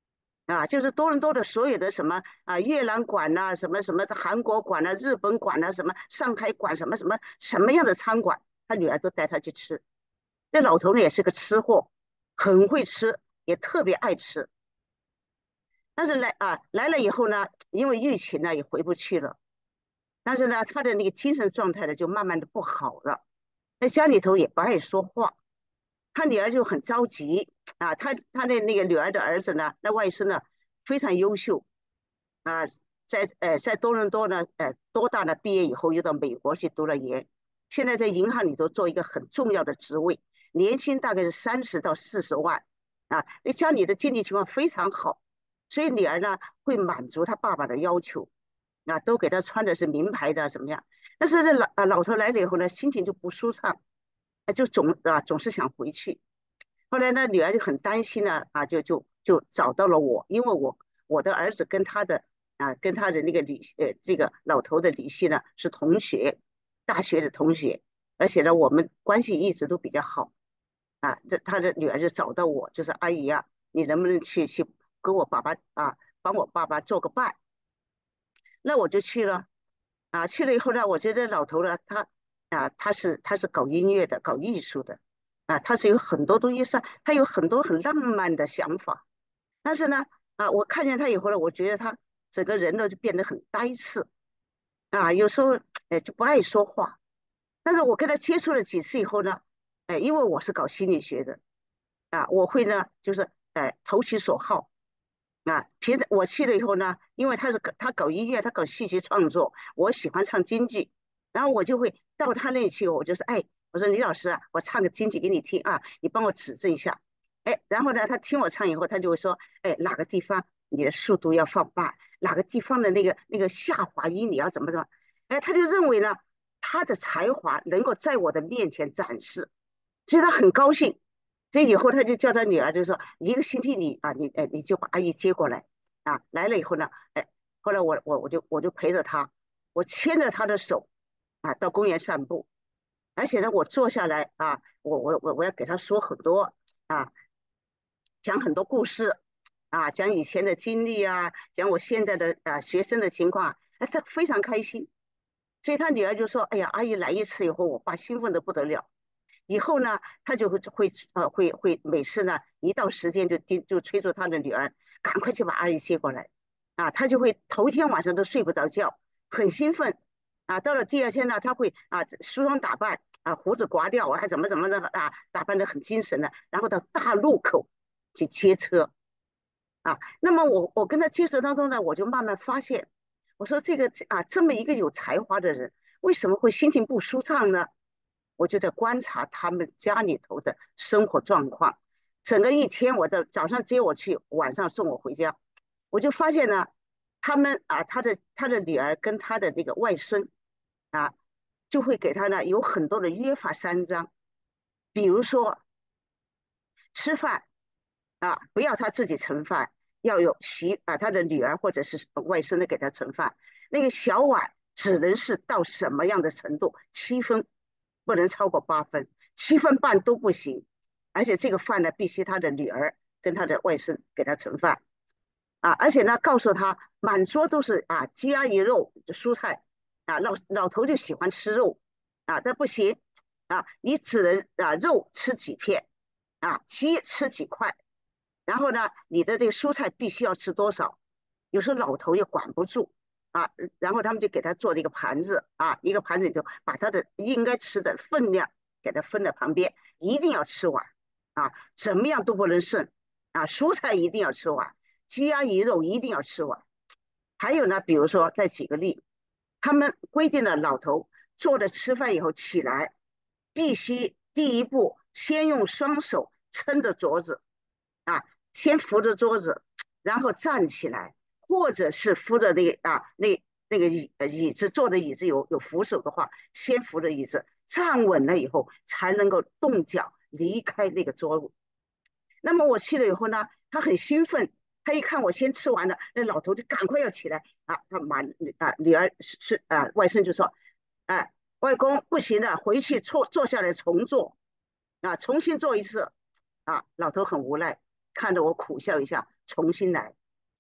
就是多伦多的所有的什么越南馆呐、什么什么的韩国馆呐、日本馆呐、什么上海馆什么什么什么样的餐馆，他女儿都带他去吃。这老头呢也是个吃货，很会吃，也特别爱吃。但是来了以后呢，因为疫情呢也回不去了，但是呢他的那个精神状态呢就慢慢的不好了，在家里头也不爱说话。他女儿就很着急他的那个女儿的儿子呢，那外孙呢非常优秀啊，在多伦多呢多大呢毕业以后又到美国去读了研，现在在银行里头做一个很重要的职位，年薪大概是30到40万那家里的经济情况非常好，所以女儿呢会满足他爸爸的要求都给他穿的是名牌的怎么样？但是这老头来了以后呢，心情就不舒畅，就总是想回去。后来呢，女儿就很担心呢，就找到了我，因为我的儿子跟他的那个这个老头的李系呢是同学，大学的同学，而且呢我们关系一直都比较好他的女儿就找到我，就说阿姨你能不能去给我爸爸帮我爸爸做个伴？那我就去了去了以后呢，我觉得老头呢，他是搞音乐的，搞艺术的他是有很多东西上，他有很多很浪漫的想法。但是呢我看见他以后呢，我觉得他整个人呢就变得很呆滞有时候就不爱说话。但是我跟他接触了几次以后呢，因为我是搞心理学的我会呢就是投其所好平时我去了以后呢，因为他搞音乐，他搞戏剧创作，我喜欢唱京剧，然后我就会到他那里去，我就说，我说李老师我唱个京剧给你听你帮我指正一下，然后呢，他听我唱以后，他就会说，哪个地方你的速度要放慢，哪个地方的那个下滑音你要怎么，他就认为呢，他的才华能够在我的面前展示，所以他很高兴。所以以后他就叫他女儿，就说一个星期你就把阿姨接过来来了以后呢，后来我就陪着他，我牵着他的手到公园散步，而且呢我坐下来我要给他说很多啊讲很多故事讲以前的经历讲我现在的学生的情况他非常开心，所以他女儿就说，哎呀，阿姨来一次以后，我爸兴奋的不得了。以后呢，他就会每次呢，一到时间就催促他的女儿赶快去把阿姨接过来他就会头一天晚上都睡不着觉，很兴奋到了第二天呢，他会梳妆打扮胡子刮掉还怎么的打扮的很精神的，然后到大路口去接车那么我跟他接触当中呢，我就慢慢发现，我说这个这么一个有才华的人，为什么会心情不舒畅呢？我就在观察他们家里头的生活状况，整个一天，我的早上接我去，晚上送我回家，我就发现呢，他们他的女儿跟他的那个外孙啊，就会给他呢有很多的约法三章，比如说吃饭不要他自己盛饭，要有他的女儿或者是外孙的给他盛饭，那个小碗只能是到什么样的程度，7分，不能超过8分，7分半都不行。而且这个饭呢，必须他的女儿跟他的外孙给他盛饭而且呢，告诉他满桌都是鸡鸭鱼肉蔬菜老头就喜欢吃肉但不行你只能肉吃几片鸡吃几块，然后呢，你的这个蔬菜必须要吃多少？有时候老头也管不住然后他们就给他做了一个盘子一个盘子里头把他的应该吃的分量给他分在旁边，一定要吃完怎么样都不能剩蔬菜一定要吃完，鸡鸭鱼肉一定要吃完。还有呢，比如说再举个例，他们规定了老头坐着吃饭以后起来，必须第一步先用双手撑着桌子先扶着桌子，然后站起来，或者是扶着那个椅子坐的椅子有扶手的话，先扶着椅子，站稳了以后才能够动脚离开那个桌子。那么我去了以后呢，他很兴奋，他一看我先吃完了，那老头就赶快要起来他女儿外甥就说，外公不行的，回去坐下来重做重新做一次老头很无奈，看着我苦笑一下，重新来。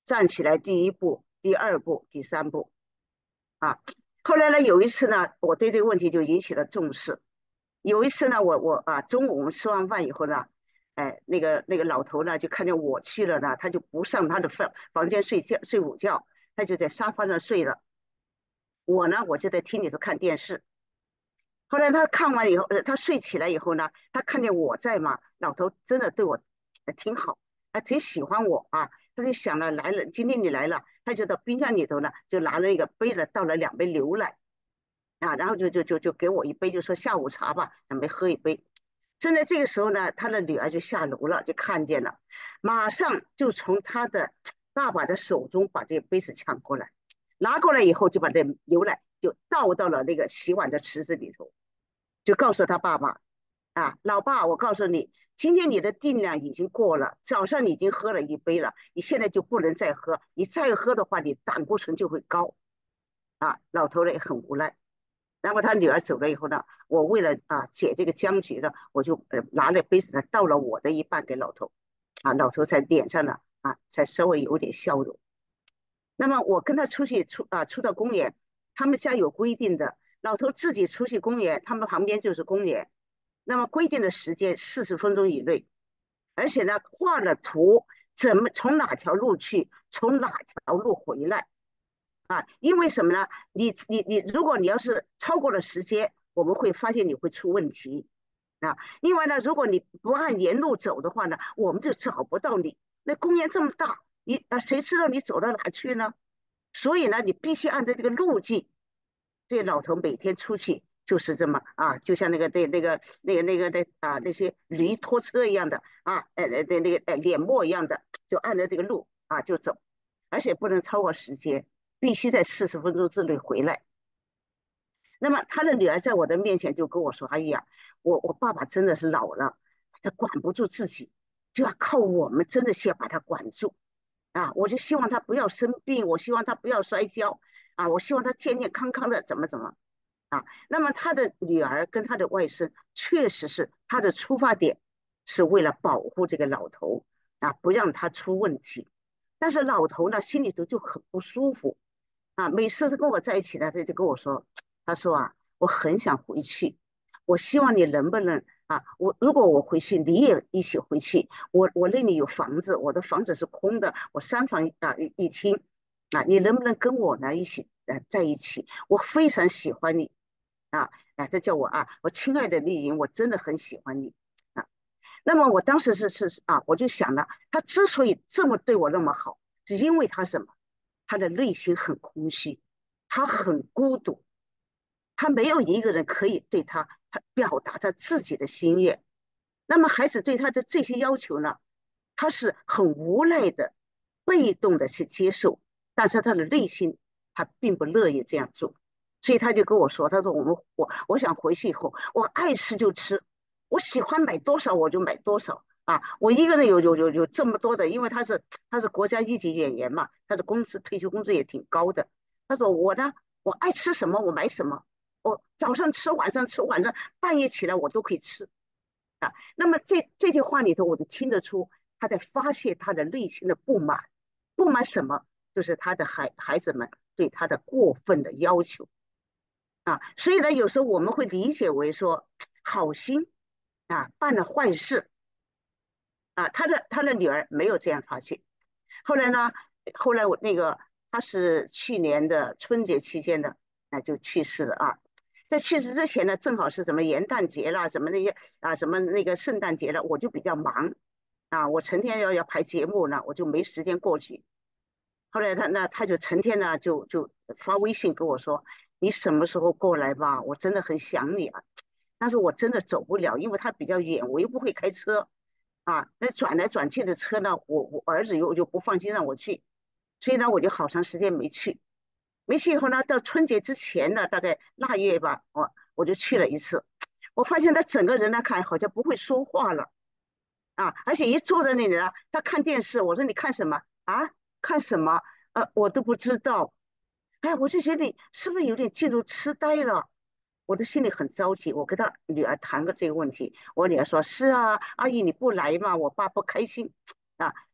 站起来第一步、第二步、第三步啊。后来呢，有一次呢，我对这个问题就引起了重视。有一次呢，我中午我们吃完饭以后呢，哎，那个老头呢就看见我去了呢，他就不上他的房间睡午觉，他就在沙发上睡了。我呢，我就在厅里头看电视。后来他看完以后，他睡起来以后呢，他看见我在嘛，老头真的对我挺好，挺喜欢我啊。他就想了，来了，今天你来了，他就到冰箱里头呢，就拿了一个杯子，倒了2杯牛奶啊，然后就给我一杯，就说下午茶吧，准备喝一杯。正在这个时候呢，他的女儿就下楼了，就看见了，马上就从他的爸爸的手中把这个杯子抢过来，拿过来以后就把这牛奶就倒到了那个洗碗的池子里头，就告诉他爸爸啊，老爸，我告诉你，今天你的定量已经过了，早上你已经喝了一杯了，你现在就不能再喝，你再喝的话，你胆固醇就会高啊。老头呢也很无奈。然后他女儿走了以后呢，我为了解这个僵局呢，我就拿了杯子呢倒了我的一半给老头，老头才脸上呢才稍微有点笑容。那么我跟他出到公园，他们家有规定的，老头自己出去公园，他们旁边就是公园，那么规定的时间40分钟以内，而且呢画了图，怎么从哪条路去，从哪条路回来。因为什么呢？你，如果你要是超过了时间，我们会发现你会出问题另外呢，如果你不按沿路走的话呢，我们就找不到你。那公园这么大，谁知道你走到哪去呢？所以呢，你必须按照这个路径。这老头每天出去就是这么就像那些驴拖车一样的碾磨一样的，就按照这个路就走，而且不能超过时间。必须在40分钟之内回来。那么他的女儿在我的面前就跟我说：“哎呀，我爸爸真的是老了，他管不住自己，就要靠我们真的先把他管住我就希望他不要生病，我希望他不要摔跤我希望他健健康康的，怎么那么他的女儿跟他的外甥确实是他的出发点是为了保护这个老头不让他出问题。但是老头呢心里头就很不舒服每次跟我在一起呢，他就跟我说，他说我很想回去，我希望你能不能如果我回去，你也一起回去。我那里有房子，我的房子是空的，我3房一厅你能不能跟我呢一起在一起？我非常喜欢你这叫我亲爱的丽云，我真的很喜欢你啊。那么我当时我就想了，他之所以这么对我那么好，是因为他什么？他的内心很空虚，他很孤独，他没有一个人可以对他表达他自己的心愿。那么孩子对他的这些要求呢，他是很无奈的、被动的去接受，但是他的内心他并不乐意这样做，所以他就跟我说：“他说我想回去以后，我爱吃就吃，我喜欢买多少我就买多少我一个人有这么多的，因为他是国家一级演员嘛，他的退休工资也挺高的。他说我呢，我爱吃什么我买什么，我早上吃晚上吃晚上半夜起来我都可以吃。”那么这句话里头，我就听得出他在发泄他的内心的不满，不满什么？就是他的孩子们对他的过分的要求所以呢，有时候我们会理解为说好心办了坏事他的女儿没有这样发现。后来呢，后来他是去年的春节期间的就去世了在去世之前呢，正好是什么元旦节啦，什么那些什么那个圣诞节了，我就比较忙我成天要排节目呢，我就没时间过去。后来他就成天呢就发微信跟我说：“你什么时候过来吧？我真的很想你但是我真的走不了，因为他比较远，我又不会开车那转来转去的车呢，我儿子又不放心让我去，所以呢，我就好长时间没去。没去以后呢，到春节之前呢，大概腊月吧，我就去了一次。我发现他整个人呢，看好像不会说话了而且一坐在那里呢，他看电视，我说你看什么看什么？我都不知道。哎，我就觉得你是不是有点进入痴呆了？我的心里很着急。我跟他女儿谈过这个问题，我女儿说：“是啊，阿姨你不来嘛，我爸不开心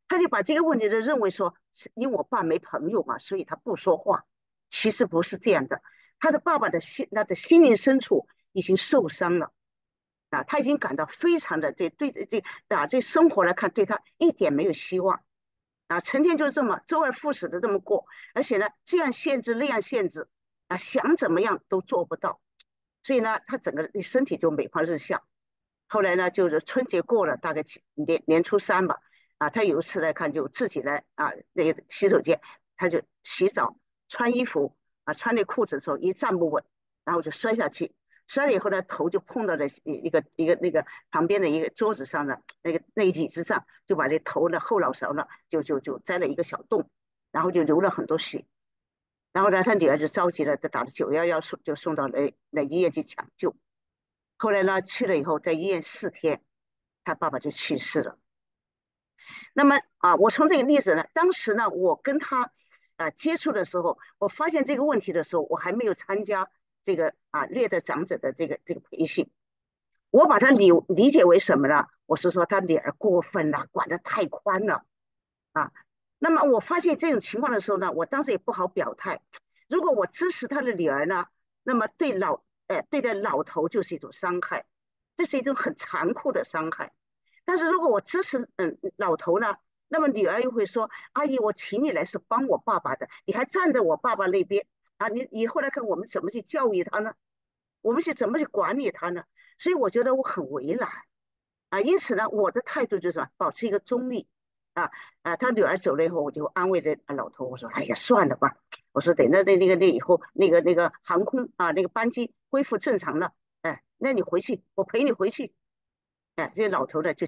他就把这个问题就认为说，是因为我爸没朋友嘛，所以他不说话。其实不是这样的，他的爸爸的他的心灵深处已经受伤了啊，他已经感到非常的这生活来看，对他一点没有希望啊，成天就这么周而复始的这么过，而且呢，这样限制那样限制啊，想怎么样都做不到，所以呢，他整个身体就每况日下。后来呢，就是春节过了，大概年初3吧，啊，他有一次来看，就自己来啊，那个洗手间，他就洗澡、穿衣服啊，穿那裤子的时候一站不稳，然后就摔下去，摔了以后呢，头就碰到了一个那个旁边的一个桌子上的那个椅子上，就把那头的后脑勺呢，就栽了一个小洞，然后就流了很多血。然后呢，他女儿就着急了，就打了911就送到那医院去抢救。后来呢，去了以后，在医院4天，他爸爸就去世了。那么啊，我从这个例子呢，当时呢，我跟他接触的时候，我发现这个问题的时候，我还没有参加这个虐待长者的这个培训。我把他理解为什么呢？我是说他女儿过分了，管得太宽了啊。那么我发现这种情况的时候呢，我当时也不好表态。如果我支持他的女儿呢，那么对待老头就是一种伤害，这是一种很残酷的伤害。但是如果我支持老头呢，那么女儿又会说：“阿姨，我请你来是帮我爸爸的，你还站在我爸爸那边啊？你以后来看我们怎么去教育他呢？我们是怎么去管理他呢？”所以我觉得我很为难啊。因此呢，我的态度就是保持一个中立啊。他女儿走了以后，我就安慰着老头，我说：“哎呀，算了吧。”我说等到那以后，那个航空那个班机恢复正常了，哎，那你回去，我陪你回去。哎，这个老头呢，就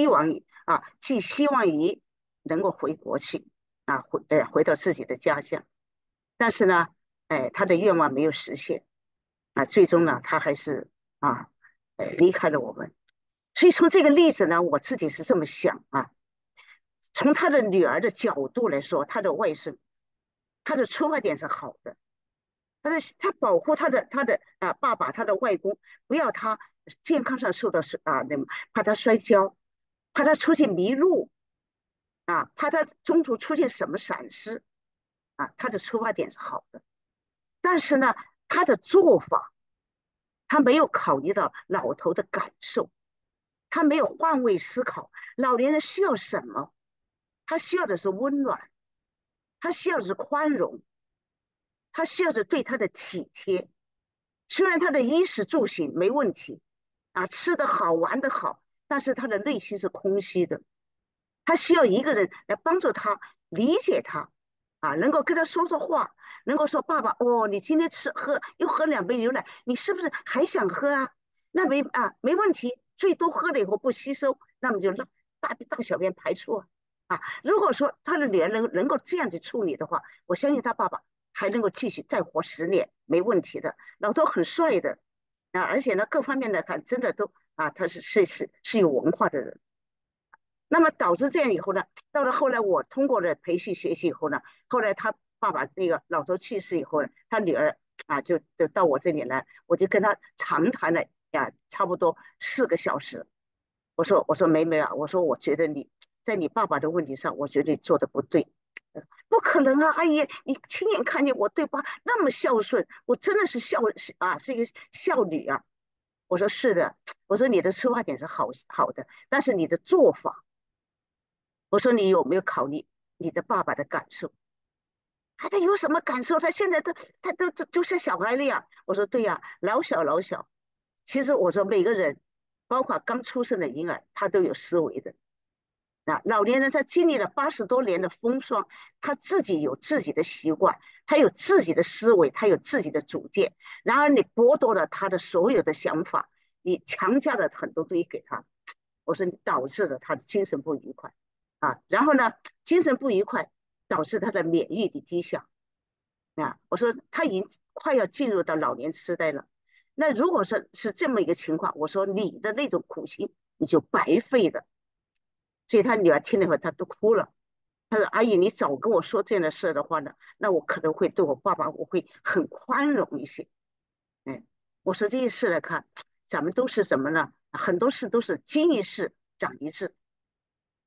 寄希望于能够回国去啊，回到自己的家乡。但是呢，哎，他的愿望没有实现啊，最终呢，他还是啊，离开了我们。所以从这个例子呢，我自己是这么想啊，从他的女儿的角度来说，他的外甥，他的出发点是好的，他保护他的爸爸，他的外公，不要他健康上受到怕他摔跤，怕他出现迷路啊，怕他中途出现什么闪失啊，他的出发点是好的，但是呢，他的做法他没有考虑到老头的感受，他没有换位思考，老年人需要什么？他需要的是温暖，他需要的是宽容，他需要的是对他的体贴。虽然他的衣食住行没问题啊，吃得好，玩得好，但是他的内心是空虚的。他需要一个人来帮助他，理解他，啊，能够跟他说说话，能够说爸爸，哦，你今天又喝2杯牛奶，你是不是还想喝啊？那没问题，最多喝了以后不吸收，那么就让大小便排出啊。如果说他的女儿能够这样子处理的话，我相信他爸爸还能够继续再活10年，没问题的。老头很帅的啊，而且呢，各方面来看，真的都他是有文化的人。那么导致这样以后呢，到了后来我通过了培训学习以后呢，后来他爸爸那个老头去世以后呢，他女儿就到我这里来，我就跟他长谈了差不多4个小时。我说梅梅啊，我说我觉得你在你爸爸的问题上，我觉得你做的不对。不可能啊，阿姨，你亲眼看见我对爸那么孝顺，我真的是一个孝女啊。我说是的，我说你的出发点是好的，但是你的做法。我说你有没有考虑你的爸爸的感受？他有什么感受？他现在都像小孩那样。我说对呀，老小老小。其实我说每个人，包括刚出生的婴儿，他都有思维的。老年人他经历了80多年的风霜，他自己有自己的习惯，他有自己的思维，他有自己的主见。然而你剥夺了他的所有的想法，你强加了很多东西给他。我说你导致了他的精神不愉快然后呢，精神不愉快导致他的免疫力低下我说他已经快要进入到老年痴呆了。那如果说是这么一个情况，我说你的那种苦心你就白费了。所以他女儿听了以后，她都哭了。她说：“阿姨，你早跟我说这样的事的话呢，那我可能会对我爸爸我会很宽容一些。”哎，我说这些事来看，咱们都是什么呢？很多事都是经一事长一智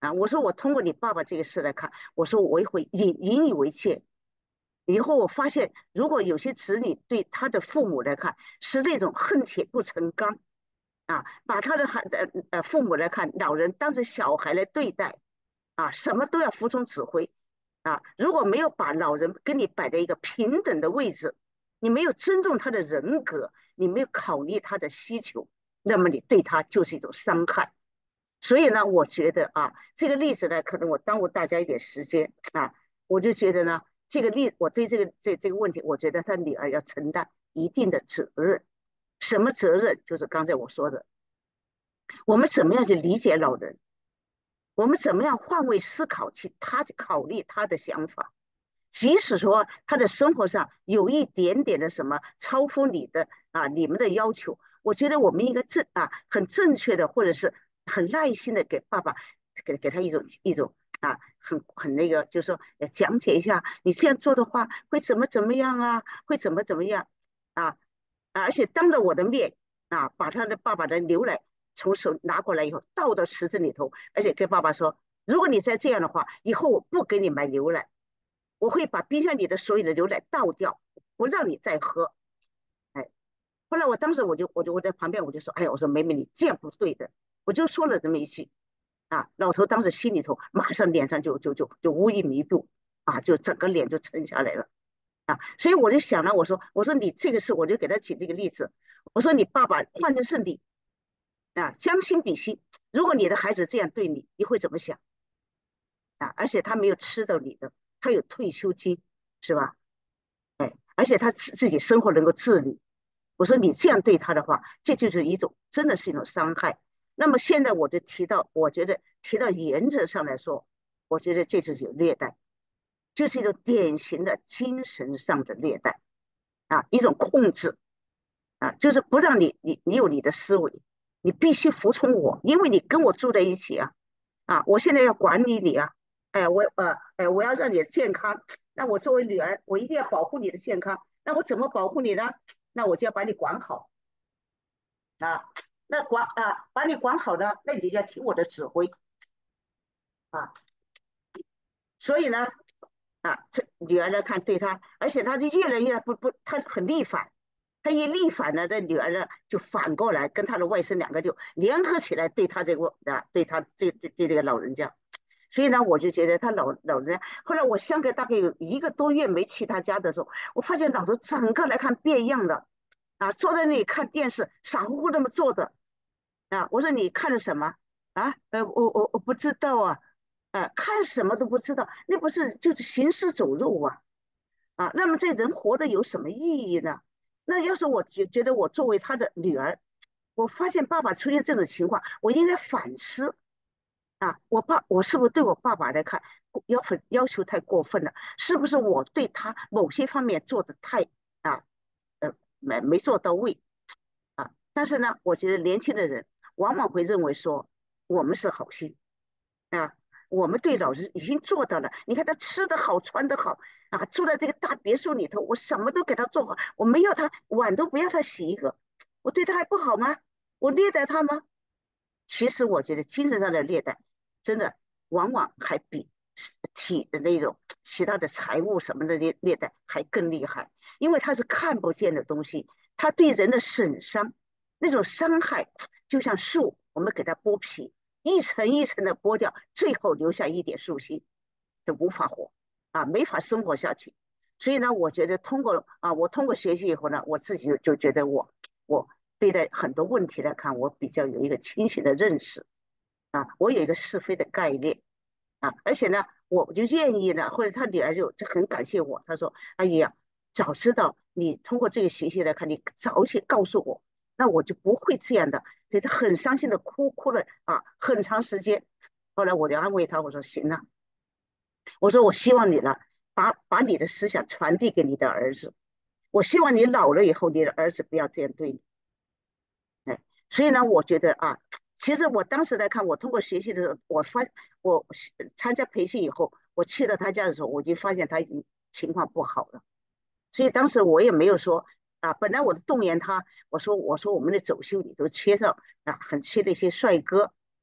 我说我通过你爸爸这个事来看，我说我也会引以为戒。以后我发现，如果有些子女对他的父母来看是那种恨铁不成钢把他的父母来看，老人当成小孩来对待什么都要服从指挥如果没有把老人跟你摆在一个平等的位置，你没有尊重他的人格，你没有考虑他的需求，那么你对他就是一种伤害。所以呢，我觉得这个例子呢，可能我耽误大家一点时间我就觉得呢，我对这个问题，我觉得他女儿要承担一定的责任。什么责任？就是刚才我说的，我们怎么样去理解老人？我们怎么样换位思考，去考虑他的想法？即使说他的生活上有一点点的什么超乎你们的要求，我觉得我们应该很正确的，或者是很耐心的给爸爸给他一种很那个，就是说讲解一下，你这样做的话会怎么样会怎么样啊而且当着我的面把他的爸爸的牛奶从手拿过来以后倒到池子里头，而且跟爸爸说，如果你再这样的话，以后我不给你买牛奶。我会把冰箱里的所有的牛奶倒掉，不让你再喝。哎，后来我当时我在旁边我就说，哎呀，我说梅梅你这样不对的，我就说了这么一句老头当时心里头马上脸上就乌云密布就整个脸就沉下来了所以我就想了，我说你这个事，我就给他举这个例子，我说你爸爸换成是你将心比心，如果你的孩子这样对你，你会怎么想而且他没有吃到你的，他有退休金，是吧？而且他自己生活能够自理。我说你这样对他的话，这就是真的是一种伤害。那么现在我就我觉得提到原则上来说，我觉得这就是有虐待，就是一种典型的精神上的虐待一种控制就是不让你有你的思维，你必须服从我，因为你跟我住在一起我现在要管理你我要让你的健康，那我作为女儿，我一定要保护你的健康。那我怎么保护你呢？那我就要把你管好啊。那把你管好呢，那你就要听我的指挥啊。所以呢，这女儿呢看对他，而且他就越来越他很逆反。他一逆反呢，这女儿呢就反过来跟他的外甥两个就联合起来对他对他对这个老人家。所以呢，我就觉得他老人家，后来我相隔大概有1个多月没去他家的时候，我发现老头整个来看变样的坐在那里看电视，傻乎乎那么坐的我说你看了什么我不知道看什么都不知道，那不是就是行尸走肉那么这人活着有什么意义呢？那要是我觉得我作为他的女儿，我发现爸爸出现这种情况，我应该反思我是不是对我爸爸来看要求太过分了？是不是我对他某些方面做的太啊没做到位但是呢，我觉得年轻的人往往会认为说我们是好心啊，我们对老人已经做到了。你看他吃得好，穿得好住在这个大别墅里头，我什么都给他做好，我没要他碗都不要他洗一个，我对他还不好吗？我虐待他吗？其实我觉得精神上的虐待，真的往往还比那种其他的财务什么的虐待还更厉害，因为它是看不见的东西，它对人的损伤，那种伤害就像树，我们给它剥皮，一层一层的剥掉，最后留下一点树心，就无法活没法生活下去。所以呢，我觉得我通过学习以后呢，我自己就觉得我对待很多问题来看，我比较有一个清醒的认识我有一个是非的概念而且呢，我就愿意呢，或者他女儿就很感谢我，他说：“阿姨早知道你通过这个学习来看，你早些告诉我，那我就不会这样的。”所以他很伤心的哭了很长时间。后来我就安慰他，我说：“行了，我说我希望你呢，把你的思想传递给你的儿子，我希望你老了以后，你的儿子不要这样对你。”所以呢，我觉得其实我当时来看，我通过学习的时候，我参加培训以后，我去到他家的时候，我就发现他已经情况不好了。所以当时我也没有说本来我动员他，我说我们的走秀里头缺少很缺的一些帅哥，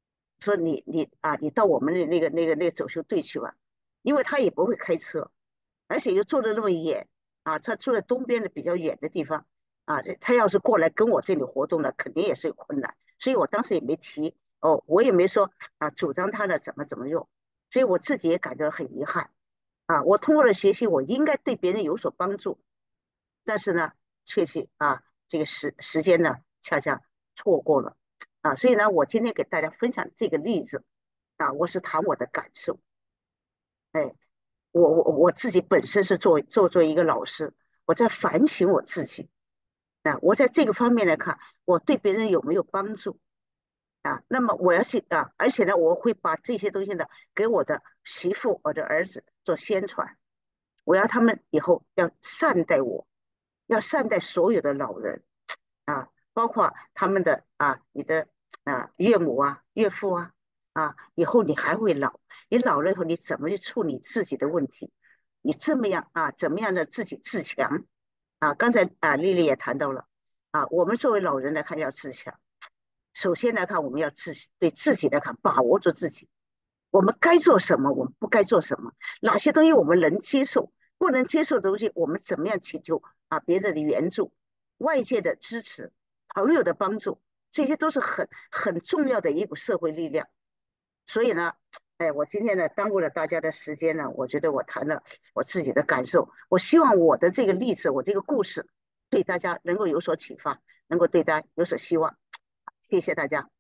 说你到我们的那个走修队去吧，因为他也不会开车，而且又坐的那么远他住在东边的比较远的地方他要是过来跟我这里活动呢，肯定也是有困难，所以我当时也没提我也没说主张他的怎么用，所以我自己也感到很遗憾我通过了学习，我应该对别人有所帮助，但是呢，确实这个时间呢，恰恰错过了所以呢，我今天给大家分享这个例子我是谈我的感受，哎，我自己本身是做一个老师，我在反省我自己我在这个方面来看，我对别人有没有帮助那么我要去而且呢，我会把这些东西呢给我的媳妇、我的儿子做宣传，我要他们以后要善待我，要善待所有的老人包括他们的你的岳母岳父以后你还会老，你老了以后你怎么去处理自己的问题？你这么样怎么样的自己自强刚才丽丽也谈到了我们作为老人来看要自强，首先来看我们要对自己来看把握住自己，我们该做什么，我们不该做什么，哪些东西我们能接受，不能接受的东西，我们怎么样请求别人的援助、外界的支持、朋友的帮助，这些都是很重要的一股社会力量。所以呢，我今天呢耽误了大家的时间呢，我觉得我谈了我自己的感受，我希望我的这个例子，我这个故事对大家能够有所启发，能够对大家有所希望。谢谢大家。